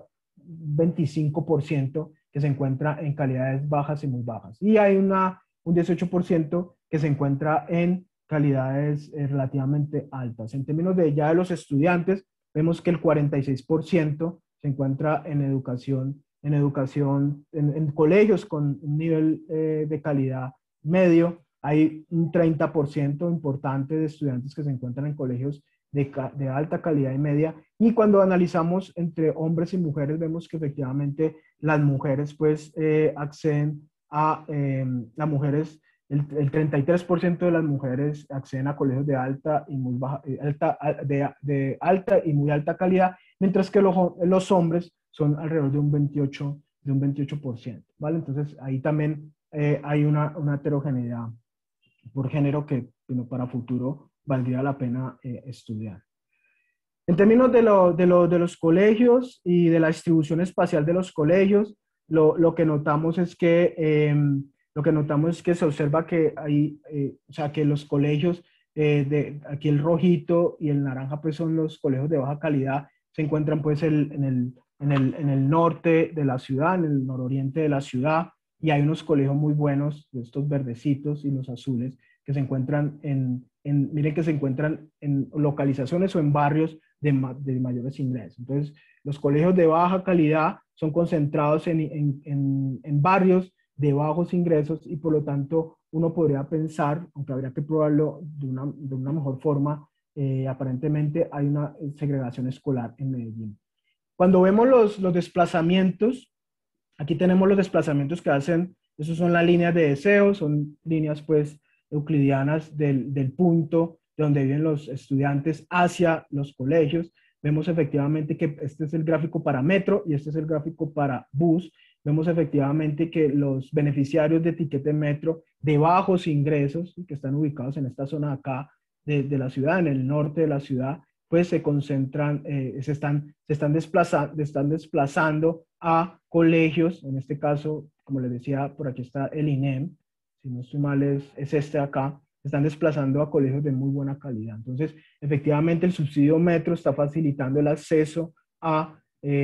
25% que se encuentra en calidades bajas y muy bajas. Y hay un 18% que se encuentra en calidades relativamente altas. En términos de los estudiantes, vemos que el 46% se encuentra en colegios con un nivel de calidad medio. Hay un 30% importante de estudiantes que se encuentran en colegios de alta calidad y media. Y cuando analizamos entre hombres y mujeres, vemos que efectivamente las mujeres pues acceden las mujeres, el 33% de las mujeres acceden a colegios de alta y muy baja, de alta y muy alta calidad, mientras que los hombres son alrededor de un 28%, ¿vale? Entonces ahí también hay una heterogeneidad por género que para futuro valdría la pena estudiar. En términos de los colegios y de la distribución espacial de los colegios, lo que notamos es que se observa que hay, o sea, que los colegios, aquí el rojito y el naranja pues son los colegios de baja calidad, se encuentran pues en el norte de la ciudad, en el nororiente de la ciudad, y hay unos colegios muy buenos, de estos verdecitos y los azules, que se encuentran miren que se encuentran en localizaciones o en barrios de mayores ingresos. Entonces, los colegios de baja calidad son concentrados en barrios de bajos ingresos y por lo tanto uno podría pensar, aunque habría que probarlo de una mejor forma, aparentemente hay una segregación escolar en Medellín. Cuando vemos los desplazamientos, aquí tenemos los desplazamientos que hacen, esos son las líneas de deseo, son líneas pues euclidianas del punto de donde viven los estudiantes hacia los colegios. Vemos efectivamente que este es el gráfico para metro y este es el gráfico para bus. Vemos efectivamente que los beneficiarios de tiquete metro de bajos ingresos, que están ubicados en esta zona de acá de la ciudad, en el norte de la ciudad, pues se concentran, se están desplazando a colegios, en este caso, como les decía, por aquí está el INEM, si no estoy mal es este de acá, se están desplazando a colegios de muy buena calidad. Entonces, efectivamente, el subsidio metro está facilitando el acceso a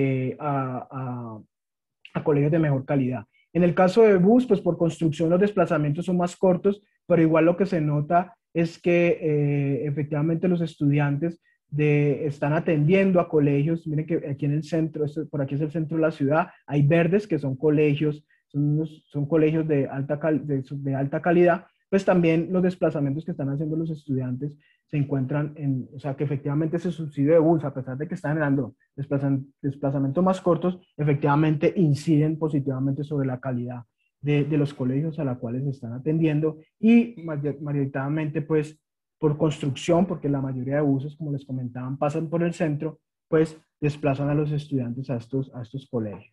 colegios de mejor calidad. En el caso de bus, pues por construcción los desplazamientos son más cortos, pero igual lo que se nota es que efectivamente los estudiantes están atendiendo a colegios. Miren que aquí en el centro, por aquí es el centro de la ciudad, hay verdes que son colegios son colegios de de alta calidad, pues también los desplazamientos que están haciendo los estudiantes se encuentran o sea, que efectivamente ese subsidio de bus, a pesar de que está generando desplazamientos más cortos, efectivamente inciden positivamente sobre la calidad de los colegios a los cuales se están atendiendo y mayoritariamente pues por construcción, porque la mayoría de buses, como les comentaban, pasan por el centro, pues desplazan a los estudiantes a estos colegios.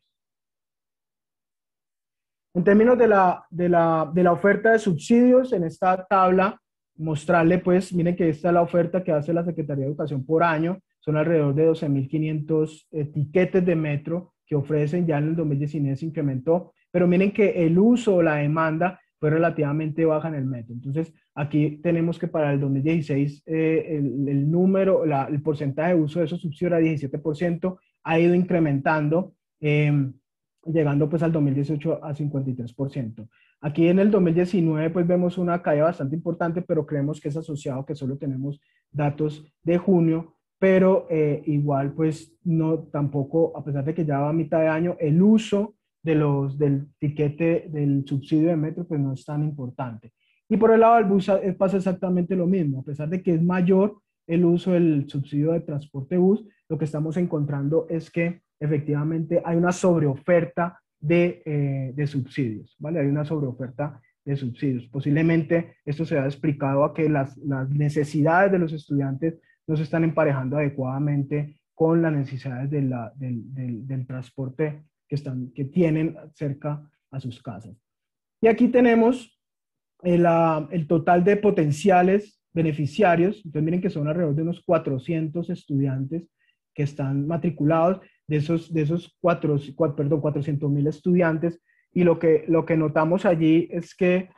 En términos de la oferta de subsidios, en esta tabla, mostrarle, pues, miren que esta es la oferta que hace la Secretaría de Educación por año, son alrededor de 12.500 tiquetes de metro que ofrecen, ya en el 2019 se incrementó, pero miren que el uso o la demanda fue relativamente baja en el metro. Entonces, aquí tenemos que para el 2016 el porcentaje de uso de esos subsidios era 17%, ha ido incrementando, llegando pues al 2018 a 53%. Aquí en el 2019 pues vemos una caída bastante importante, pero creemos que es asociado que solo tenemos datos de junio, pero igual pues no tampoco, a pesar de que ya va a mitad de año, el uso del tiquete del subsidio de metro pues no es tan importante. Y por el lado del bus pasa exactamente lo mismo, a pesar de que es mayor el uso del subsidio de transporte bus, lo que estamos encontrando es que efectivamente hay una sobreoferta de subsidios, ¿vale? Hay una sobreoferta de subsidios. Posiblemente esto se ha explicado a que las necesidades de los estudiantes no se están emparejando adecuadamente con las necesidades del transporte que tienen cerca a sus casas. Y aquí tenemos el total de potenciales beneficiarios. Entonces miren que son alrededor de unos 400 estudiantes que están matriculados, de esos 400.000 estudiantes, y lo que notamos allí es que,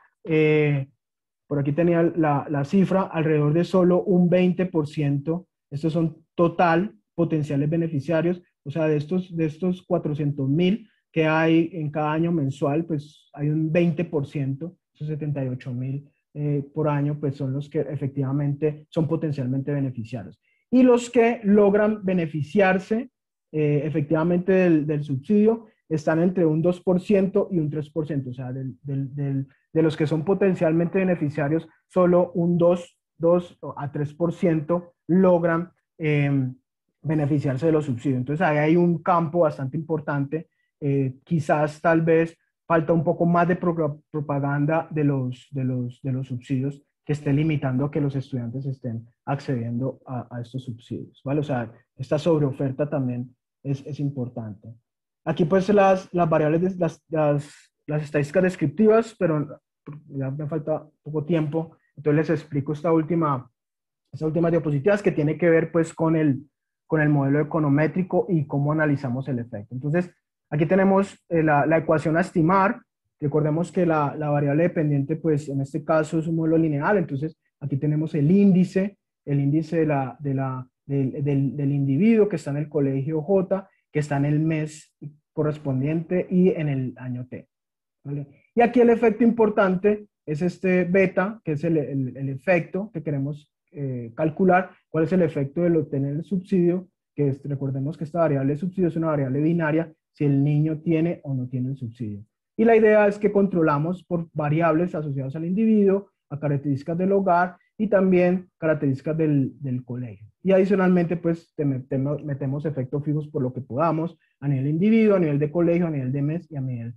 por aquí tenía la cifra, alrededor de solo un 20%, estos son total potenciales beneficiarios, o sea, de estos 400.000 que hay en cada año mensual, pues hay un 20%, esos 78.000 por año, pues son los que efectivamente son potencialmente beneficiarios. Y los que logran beneficiarse efectivamente del subsidio están entre un 2% y un 3%, o sea, de los que son potencialmente beneficiarios, solo un 2 a 3% logran beneficiarse de los subsidios. Entonces ahí hay un campo bastante importante, quizás tal vez falta un poco más de propaganda de los subsidios que esté limitando a que los estudiantes estén accediendo a estos subsidios, ¿vale? O sea, esta sobreoferta también es importante. Aquí pues las variables, las estadísticas descriptivas, pero ya me falta poco tiempo, entonces les explico esta última diapositiva que tiene que ver pues con el modelo econométrico y cómo analizamos el efecto. Entonces, aquí tenemos la ecuación a estimar. Recordemos que la variable dependiente, pues en este caso es un modelo lineal, entonces aquí tenemos el índice del individuo que está en el colegio J, que está en el mes correspondiente y en el año T, ¿vale? Y aquí el efecto importante es este beta, que es el efecto que queremos calcular. ¿Cuál es el efecto del obtener el subsidio? Recordemos que esta variable de subsidio es una variable binaria, si el niño tiene o no tiene el subsidio. Y la idea es que controlamos por variables asociadas al individuo, a características del hogar y también características del colegio. Y adicionalmente, pues, metemos efectos fijos por lo que podamos, a nivel individuo, a nivel de colegio, a nivel de mes y a nivel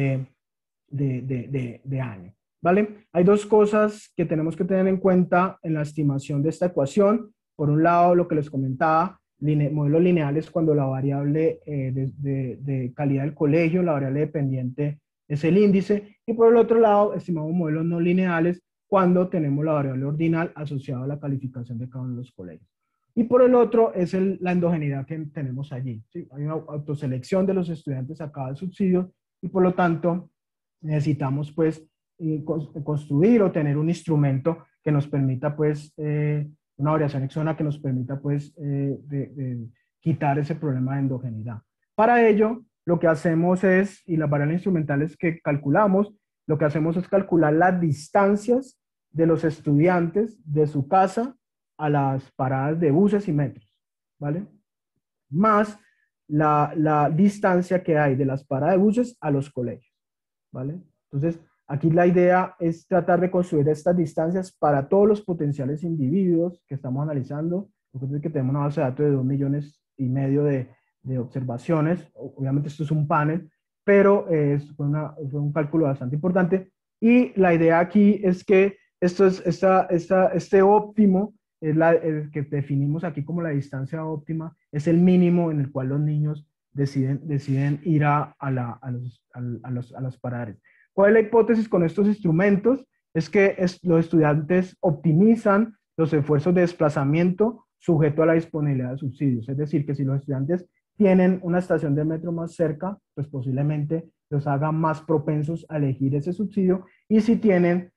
de año, ¿vale? Hay dos cosas que tenemos que tener en cuenta en la estimación de esta ecuación. Por un lado, lo que les comentaba, modelos lineales cuando la variable de calidad del colegio, la variable dependiente es el índice, y por el otro lado, estimamos modelos no lineales cuando tenemos la variable ordinal asociada a la calificación de cada uno de los colegios. Y por el otro es la endogeneidad que tenemos allí, ¿sí? Hay una autoselección de los estudiantes a cada subsidio y por lo tanto necesitamos pues construir o tener un instrumento que nos permita pues una variación exona que nos permita pues quitar ese problema de endogeneidad. Para ello, lo que hacemos es, y las variables instrumentales que calculamos, lo que hacemos es calcular las distancias de los estudiantes de su casa a las paradas de buses y metros, ¿vale? Más la distancia que hay de las paradas de buses a los colegios. ¿vale? Entonces, aquí la idea es tratar de construir estas distancias para todos los potenciales individuos que estamos analizando. Recuerden que tenemos una base de datos de 2,5 millones de observaciones. Obviamente esto es un panel, pero fue un cálculo bastante importante. Y la idea aquí es que este óptimo, el que definimos aquí como la distancia óptima, es el mínimo en el cual los niños deciden ir a los parares. ¿Cuál es la hipótesis con estos instrumentos? Es que los estudiantes optimizan los esfuerzos de desplazamiento sujeto a la disponibilidad de subsidios. Es decir, que si los estudiantes tienen una estación de metro más cerca, pues posiblemente los haga más propensos a elegir ese subsidio. Y si tienen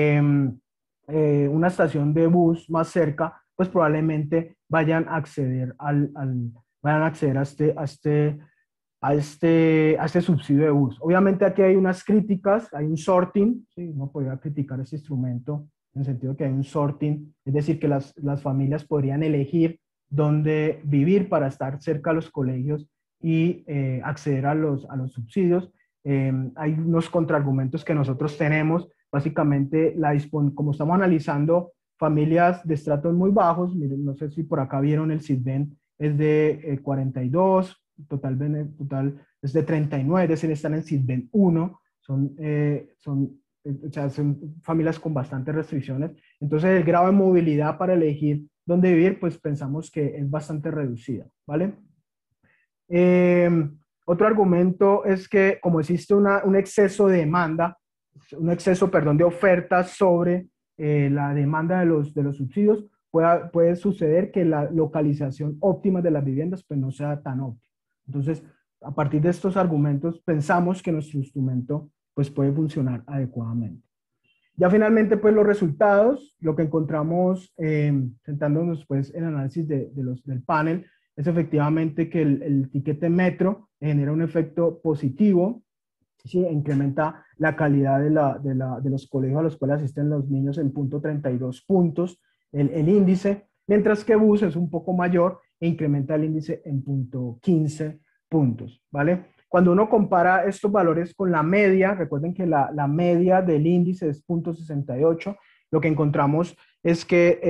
una estación de bus más cerca, pues probablemente vayan a acceder vayan a acceder a este subsidio de bus. Obviamente aquí hay unas críticas, hay un sorting, ¿sí? Uno podría criticar este instrumento en el sentido que hay un sorting, es decir, que las familias podrían elegir dónde vivir para estar cerca de los colegios y acceder a los subsidios. Hay unos contraargumentos que nosotros tenemos, básicamente como estamos analizando familias de estratos muy bajos, miren, no sé si por acá vieron el SISBEN es de 42, total es de 39, es decir, están en SISBEN 1, son familias con bastantes restricciones. Entonces, el grado de movilidad para elegir dónde vivir, pues pensamos que es bastante reducida, ¿vale? Otro argumento es que como existe un exceso de demanda, un exceso, perdón, de ofertas sobre la demanda de los subsidios, puede suceder que la localización óptima de las viviendas pues no sea tan óptima. Entonces, a partir de estos argumentos, pensamos que nuestro instrumento pues puede funcionar adecuadamente. Ya finalmente, pues los resultados, lo que encontramos sentándonos pues en el análisis del panel, es efectivamente que el tiquete metro genera un efecto positivo, ¿sí? Incrementa la calidad de los colegios a los cuales asisten los niños en 0.32 puntos, el índice, mientras que bus es un poco mayor e incrementa el índice en 0.15 puntos, ¿vale? Cuando uno compara estos valores con la media, recuerden que la media del índice es 0.68, lo que encontramos es que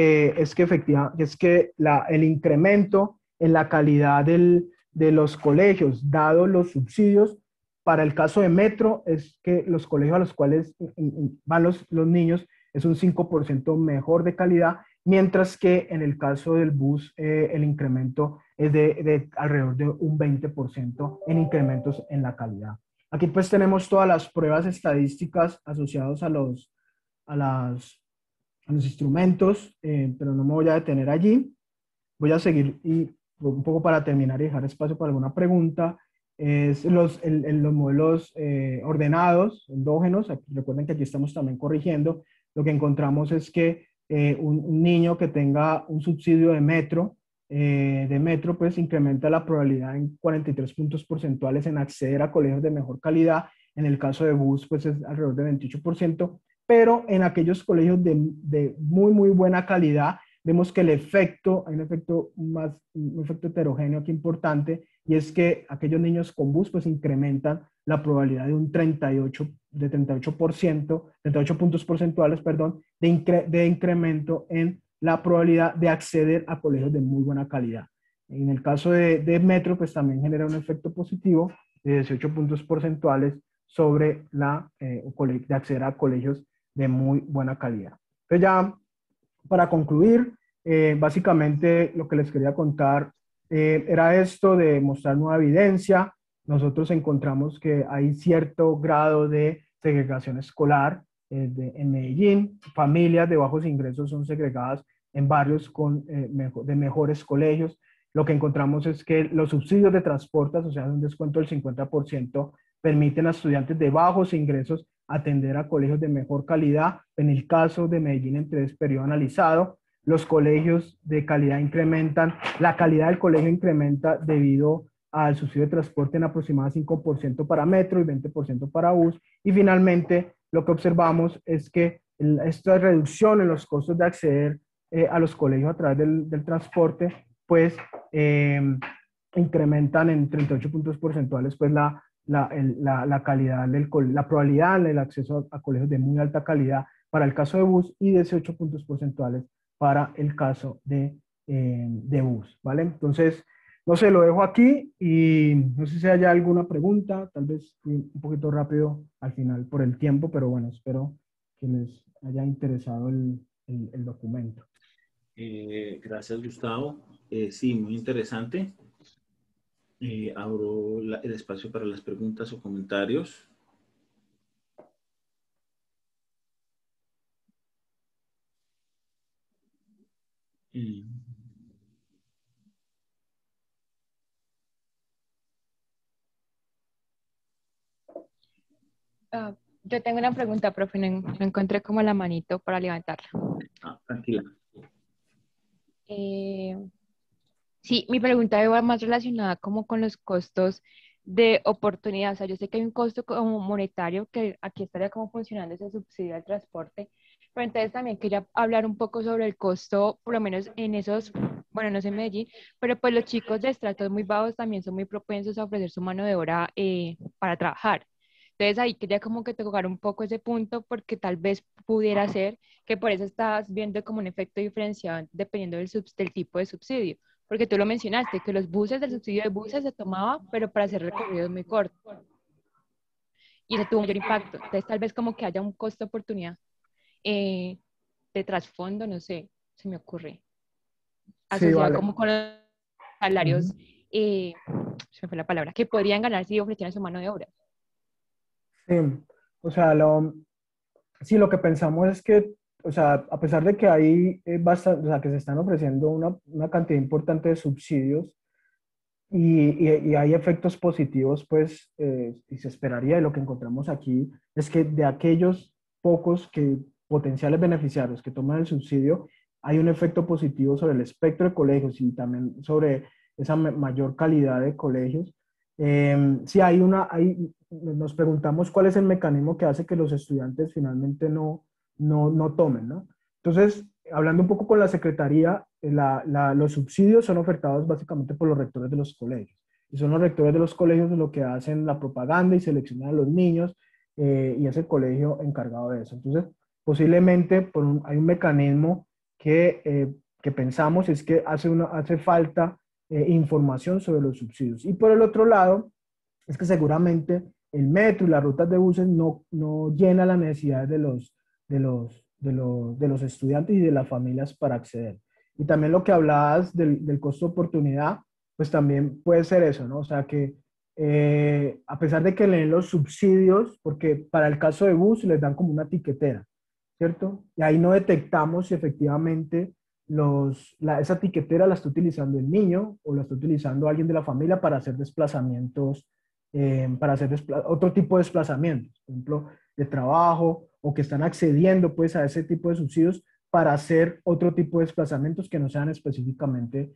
el incremento en la calidad de los colegios, dado los subsidios, para el caso de metro, es que los colegios a los cuales van los niños es un 5% mejor de calidad, mientras que en el caso del bus el incremento es de alrededor de un 20% en incrementos en la calidad. Aquí pues tenemos todas las pruebas estadísticas asociadas a los instrumentos, pero no me voy a detener allí. Voy a seguir y un poco para terminar y dejar espacio para alguna pregunta. Es los modelos ordenados, endógenos. Recuerden que aquí estamos también corrigiendo. Lo que encontramos es que un niño que tenga un subsidio de metro, pues incrementa la probabilidad en 43 puntos porcentuales en acceder a colegios de mejor calidad. En el caso de bus, pues es alrededor de 28%, pero en aquellos colegios de muy, muy buena calidad, vemos que hay un efecto heterogéneo aquí importante, y es que aquellos niños con bus pues incrementan la probabilidad de un 38 puntos porcentuales, perdón, de incremento en la probabilidad de acceder a colegios de muy buena calidad. En el caso de metro, pues también genera un efecto positivo de 18 puntos porcentuales sobre de acceder a colegios de muy buena calidad. Entonces ya, para concluir, básicamente lo que les quería contar era esto de mostrar nueva evidencia. Nosotros encontramos que hay cierto grado de segregación escolar en Medellín. Familias de bajos ingresos son segregadas en barrios de mejores colegios. Lo que encontramos es que los subsidios de transporte asociados a un descuento del 50% permiten a estudiantes de bajos ingresos atender a colegios de mejor calidad. En el caso de Medellín, en 3 periodos analizados, los colegios de calidad incrementan, la calidad del colegio incrementa debido al subsidio de transporte en aproximadamente 5% para metro y 20% para bus. Y finalmente, lo que observamos es que esta reducción en los costos de acceder a los colegios a través del transporte, pues incrementan en 38 puntos porcentuales pues la calidad la probabilidad del acceso a colegios de muy alta calidad para el caso de bus y 18 puntos porcentuales para el caso de bus, ¿vale? Entonces, no sé, lo dejo aquí y no sé si haya alguna pregunta, tal vez fui un poquito rápido al final por el tiempo, pero bueno, espero que les haya interesado el documento. Gracias, Gustavo. Sí, muy interesante. Abro el espacio para las preguntas o comentarios. Eh, Yo tengo una pregunta, profe, no encontré como la manito para levantarla. Tranquila. Sí, mi pregunta va más relacionada como con los costos de oportunidad. O sea, yo sé que hay un costo como monetario que aquí estaría como funcionando ese subsidio al transporte, pero entonces también quería hablar un poco sobre el costo, por lo menos en esos, bueno, no sé en Medellín, pero pues los chicos de estratos muy bajos también son muy propensos a ofrecer su mano de obra para trabajar. Entonces ahí quería como que tocar un poco ese punto porque tal vez pudiera ser que por eso estás viendo como un efecto diferenciado dependiendo del tipo de subsidio. Porque tú lo mencionaste, que los buses, del subsidio de buses se tomaba, pero para hacer recorridos muy cortos. Y eso tuvo mayor impacto. Entonces, tal vez como que haya un costo de oportunidad de trasfondo, no sé, se me ocurre. Sí, Asociado vale. como con los salarios, se me fue la palabra, que podrían ganar si ofrecieran su mano de obra. Sí, o sea, sí, lo que pensamos es que, o sea, a pesar de que hay bastante, o sea, que se están ofreciendo una cantidad importante de subsidios y hay efectos positivos, pues, y se esperaría, y lo que encontramos aquí es que de aquellos pocos potenciales beneficiarios que toman el subsidio, hay un efecto positivo sobre el espectro de colegios y también sobre esa mayor calidad de colegios. Sí, nos preguntamos cuál es el mecanismo que hace que los estudiantes finalmente no tomen, ¿no? Entonces, hablando un poco con la Secretaría, los subsidios son ofertados básicamente por los rectores de los colegios. Y son los rectores de los colegios los que hacen la propaganda y seleccionan a los niños y es el colegio encargado de eso. Entonces, posiblemente hay un mecanismo que pensamos es que hace falta información sobre los subsidios. Y por el otro lado, es que seguramente el metro y las rutas de buses no llena las necesidades de los estudiantes y de las familias para acceder. Y también lo que hablabas del costo de oportunidad, pues también puede ser eso, ¿no? O sea que a pesar de que leen los subsidios, porque para el caso de bus les dan como una tiquetera, ¿cierto? Y ahí no detectamos si efectivamente esa tiquetera la está utilizando el niño o la está utilizando alguien de la familia para hacer desplazamientos, otro tipo de desplazamientos, por ejemplo, de trabajo o que están accediendo pues a ese tipo de subsidios para hacer otro tipo de desplazamientos que no sean específicamente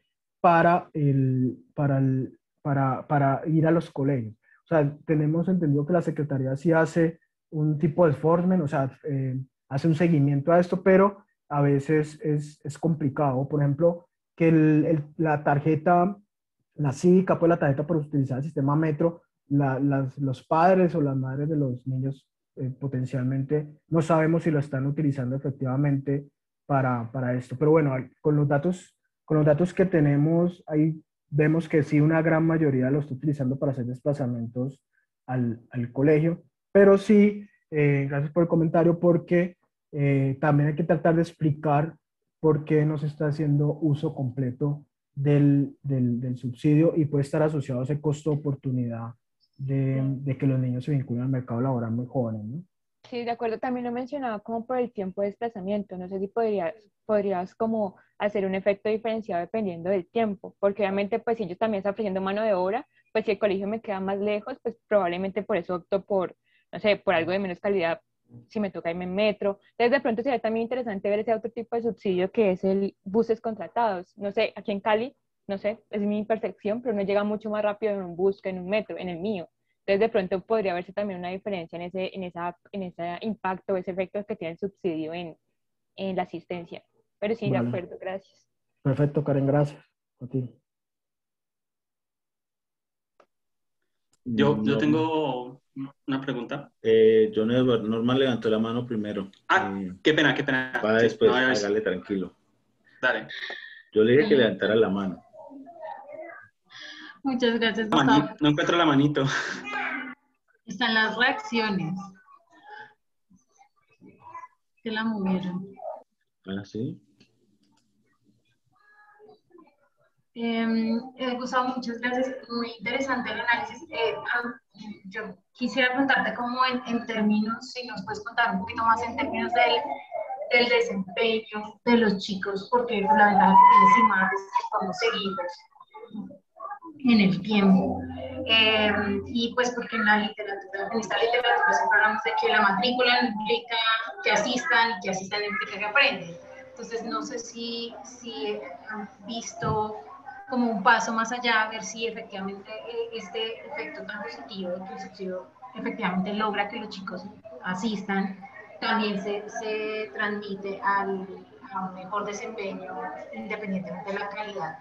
para ir a los colegios. O sea, tenemos entendido que la Secretaría sí hace un tipo de enforcement, o sea, hace un seguimiento a esto, pero a veces es complicado. Por ejemplo, que la tarjeta, la cívica, pues la tarjeta por utilizar el sistema Metro, los padres o las madres de los niños potencialmente no sabemos si lo están utilizando efectivamente para esto. Pero bueno, con los datos que tenemos, ahí vemos que sí, una gran mayoría lo está utilizando para hacer desplazamientos al colegio, pero sí, gracias por el comentario, porque también hay que tratar de explicar por qué no se está haciendo uso completo del subsidio y puede estar asociado a ese costo de oportunidad de que los niños se vinculen al mercado laboral muy jóvenes, ¿no? Sí, de acuerdo, también lo mencionaba como por el tiempo de desplazamiento. No sé si podrías como hacer un efecto diferenciado dependiendo del tiempo, porque obviamente pues si ellos también están ofreciendo mano de obra, pues si el colegio me queda más lejos, pues probablemente por eso opto por, no sé, por algo de menos calidad si me toca irme en metro. Entonces de pronto sería también interesante ver ese otro tipo de subsidio que es el buses contratados. No sé, aquí en Cali, no sé, es mi percepción, pero no llega mucho más rápido en un bus que en un metro, en el mío. Entonces, de pronto podría verse también una diferencia en ese impacto, ese efecto que tiene el subsidio en la asistencia. Pero sí, de Vale, acuerdo, gracias. perfecto, Karen, gracias a ti. Yo No, tengo una pregunta. John Edward, Norma levantó la mano primero. Qué pena. Va Sí, no después, había visto. hágale tranquilo. Dale. Yo le dije que levantara la mano. Muchas gracias, Gustavo. No encuentro la manito. Están las reacciones. Que la movieron. Ah, sí. Gustavo, muchas gracias. Muy interesante el análisis. Yo quisiera preguntarte cómo en términos, si nos puedes contar un poquito más en términos del desempeño de los chicos, porque la verdad que es más podemos seguirlos en el tiempo. Y pues porque en esta literatura siempre hablamos de que la matrícula no implica que asistan y que asistan implica que aprenden. Entonces no sé si han visto como un paso más allá, a ver si efectivamente este efecto tan positivo de que el subsidio efectivamente logra que los chicos asistan, también se transmite a un mejor desempeño independientemente de la calidad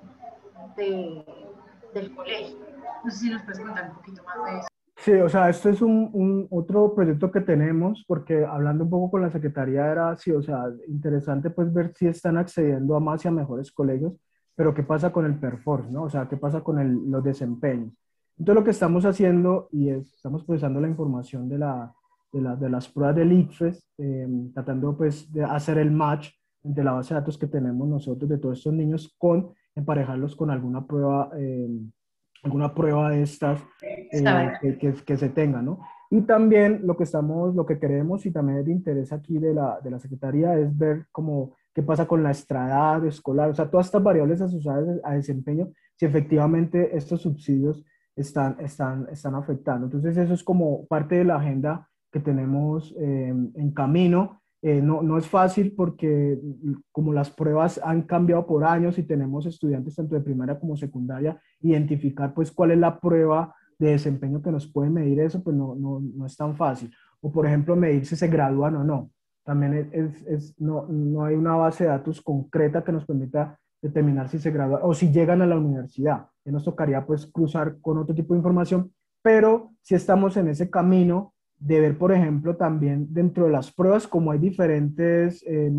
del colegio. No sé si nos puedes contar un poquito más de eso. Sí, o sea, esto es otro proyecto que tenemos, porque hablando un poco con la Secretaría era, sí, o sea, interesante pues ver si están accediendo a más y a mejores colegios, pero qué pasa con el performance, ¿no? O sea, qué pasa con los desempeños. Entonces lo que estamos haciendo estamos procesando la información de las pruebas del ICFES, tratando pues de hacer el match entre la base de datos que tenemos nosotros de todos estos niños emparejarlos con alguna prueba de estas que se tenga, ¿no? Y también lo que queremos y también es de interés aquí de la Secretaría es ver qué pasa con la extraedad escolar, o sea, todas estas variables asociadas a desempeño, si efectivamente estos subsidios están afectando. Entonces, eso es como parte de la agenda que tenemos en camino. No es fácil porque como las pruebas han cambiado por años y tenemos estudiantes tanto de primaria como secundaria, identificar pues cuál es la prueba de desempeño que nos puede medir eso, pues no es tan fácil. O por ejemplo, medir si se gradúan o no. También no hay una base de datos concreta que nos permita determinar si se gradúan o si llegan a la universidad. Ya nos tocaría pues cruzar con otro tipo de información, pero si estamos en ese camino de ver, por ejemplo, también dentro de las pruebas, como hay diferentes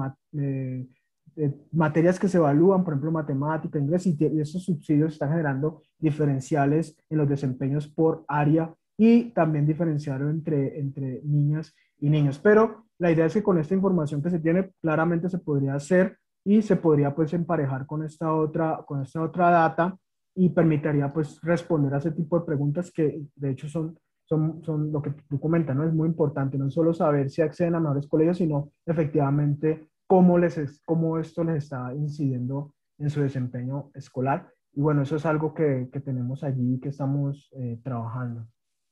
materias que se evalúan, por ejemplo, matemática, inglés, y esos subsidios están generando diferenciales en los desempeños por área y también diferenciaron entre niñas y niños. Pero la idea es que con esta información que se tiene, claramente se podría hacer y se podría pues emparejar con esta otra data y permitiría pues responder a ese tipo de preguntas que de hecho son lo que tú comentas, ¿no? Es muy importante, no solo saber si acceden a mejores colegios, sino efectivamente cómo esto les está incidiendo en su desempeño escolar. Y bueno, eso es algo que tenemos allí y que estamos trabajando.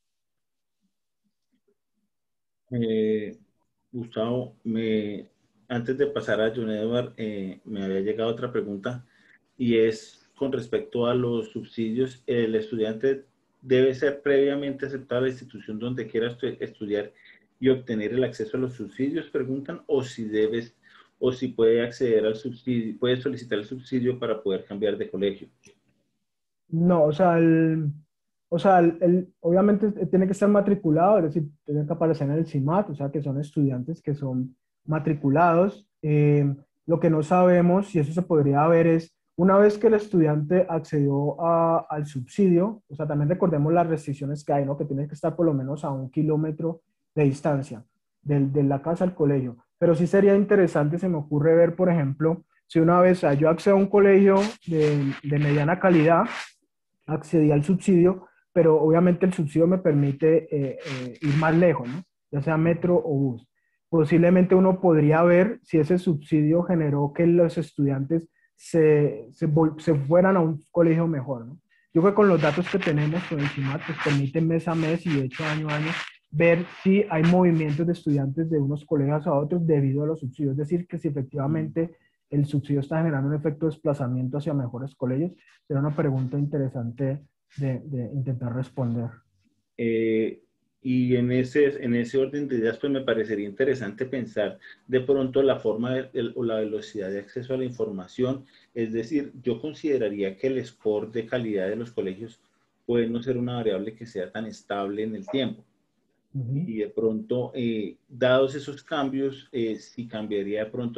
Gustavo, antes de pasar a John Edward, me había llegado otra pregunta y es con respecto a los subsidios. ¿El estudiante debe ser previamente aceptado a la institución donde quiera estudiar y obtener el acceso a los subsidios? Preguntan, o si puede acceder al subsidio, puede solicitar el subsidio para poder cambiar de colegio. No, o sea, obviamente tiene que estar matriculado, es decir, tiene que aparecer en el CIMAT, o sea, que son estudiantes que son matriculados. Lo que no sabemos, y eso se podría ver, es una vez que el estudiante accedió al subsidio, o sea, también recordemos las restricciones que hay, ¿no? Que tiene que estar por lo menos a 1 kilómetro de distancia de la casa al colegio. Pero sí sería interesante, se me ocurre ver, por ejemplo, si una vez yo accedo a un colegio de mediana calidad, accedí al subsidio, pero obviamente el subsidio me permite ir más lejos, ¿no? Ya sea metro o bus. Posiblemente uno podría ver si ese subsidio generó que los estudiantes se fueran a un colegio mejor, ¿no? Yo creo que con los datos que tenemos con el CIMAT, pues permite mes a mes y de hecho año a año ver si hay movimientos de estudiantes de unos colegios a otros debido a los subsidios. Es decir, que si efectivamente el subsidio está generando un efecto de desplazamiento hacia mejores colegios, será una pregunta interesante de intentar responder. Y en ese orden de ideas, pues me parecería interesante pensar de pronto la forma o la velocidad de acceso a la información. Es decir, yo consideraría que el score de calidad de los colegios puede no ser una variable que sea tan estable en el tiempo. Y de pronto, dados esos cambios, sí cambiaría de pronto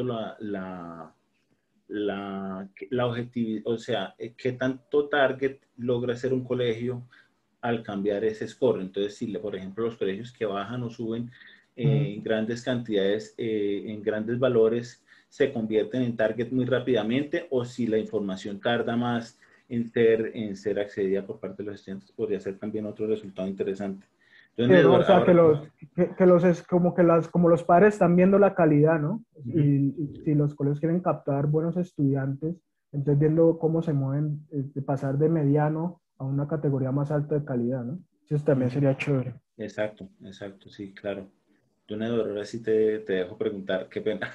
la objetividad, o sea, qué tanto target logra hacer un colegio al cambiar ese score. Entonces, si por ejemplo los colegios que bajan o suben en grandes cantidades, en grandes valores, se convierten en target muy rápidamente, o si la información tarda más en ser accedida por parte de los estudiantes, podría ser también otro resultado interesante. Entonces, ¿no? O sea, ahora, como que como los padres están viendo la calidad, ¿no? Y si los colegios quieren captar buenos estudiantes, entonces viendo cómo se mueven, de pasar de mediano a una categoría más alta de calidad, ¿no? Eso también sería chévere. exacto, exacto, sí, claro. Don Eduardo, ahora sí te dejo preguntar, qué pena.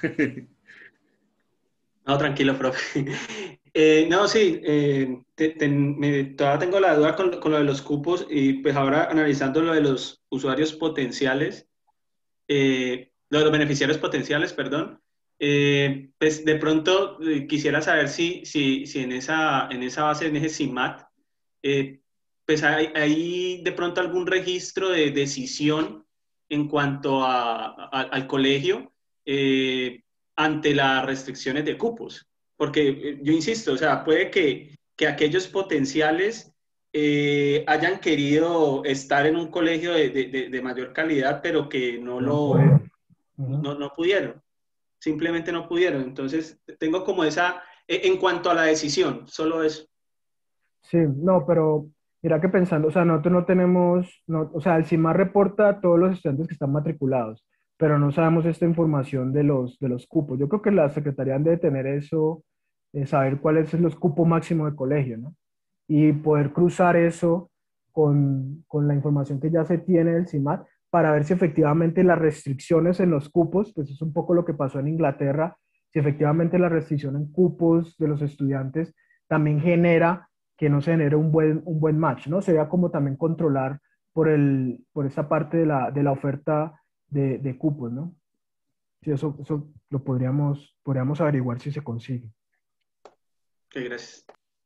No, tranquilo, profe. No, sí, todavía tengo la duda con lo de los cupos y pues ahora analizando lo de los usuarios potenciales, lo de los beneficiarios potenciales, perdón, pues de pronto quisiera saber si en esa base, en ese CIMAT, eh, pues hay de pronto algún registro de decisión en cuanto al colegio ante las restricciones de cupos. Porque yo insisto, o sea, puede que aquellos potenciales hayan querido estar en un colegio de mayor calidad, pero que No puede. no pudieron, simplemente no pudieron. Entonces, tengo como esa, en cuanto a la decisión, solo eso. Sí, no, pero mira que pensando, o sea, nosotros no tenemos, no, o sea, el CIMAR reporta a todos los estudiantes que están matriculados, pero no sabemos esta información de los cupos. Yo creo que la Secretaría debe tener eso, saber cuál es los cupos máximos de colegio, ¿no? Y poder cruzar eso con la información que ya se tiene del CIMAR para ver si efectivamente las restricciones en los cupos, pues es un poco lo que pasó en Inglaterra, si efectivamente la restricción en cupos de los estudiantes también genera que no se genere un buen match, ¿no? Sería como también controlar por esa parte de la oferta de cupos, ¿no? Sí, eso lo podríamos averiguar si se consigue. Ok, gracias.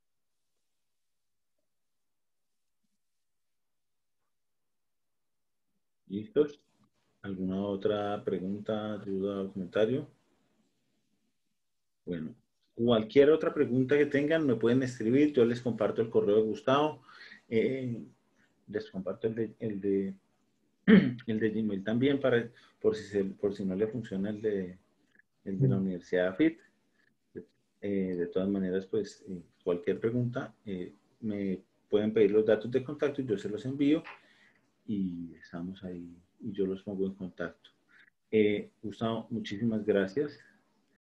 ¿Listos? ¿Alguna otra pregunta, duda o comentario? Bueno, cualquier otra pregunta que tengan me pueden escribir. Yo les comparto el correo de Gustavo. Les comparto el de Gmail también por si no le funciona el de la Universidad de AFIT. De todas maneras, pues cualquier pregunta me pueden pedir los datos de contacto y yo se los envío y estamos ahí y yo los pongo en contacto. Gustavo, muchísimas gracias.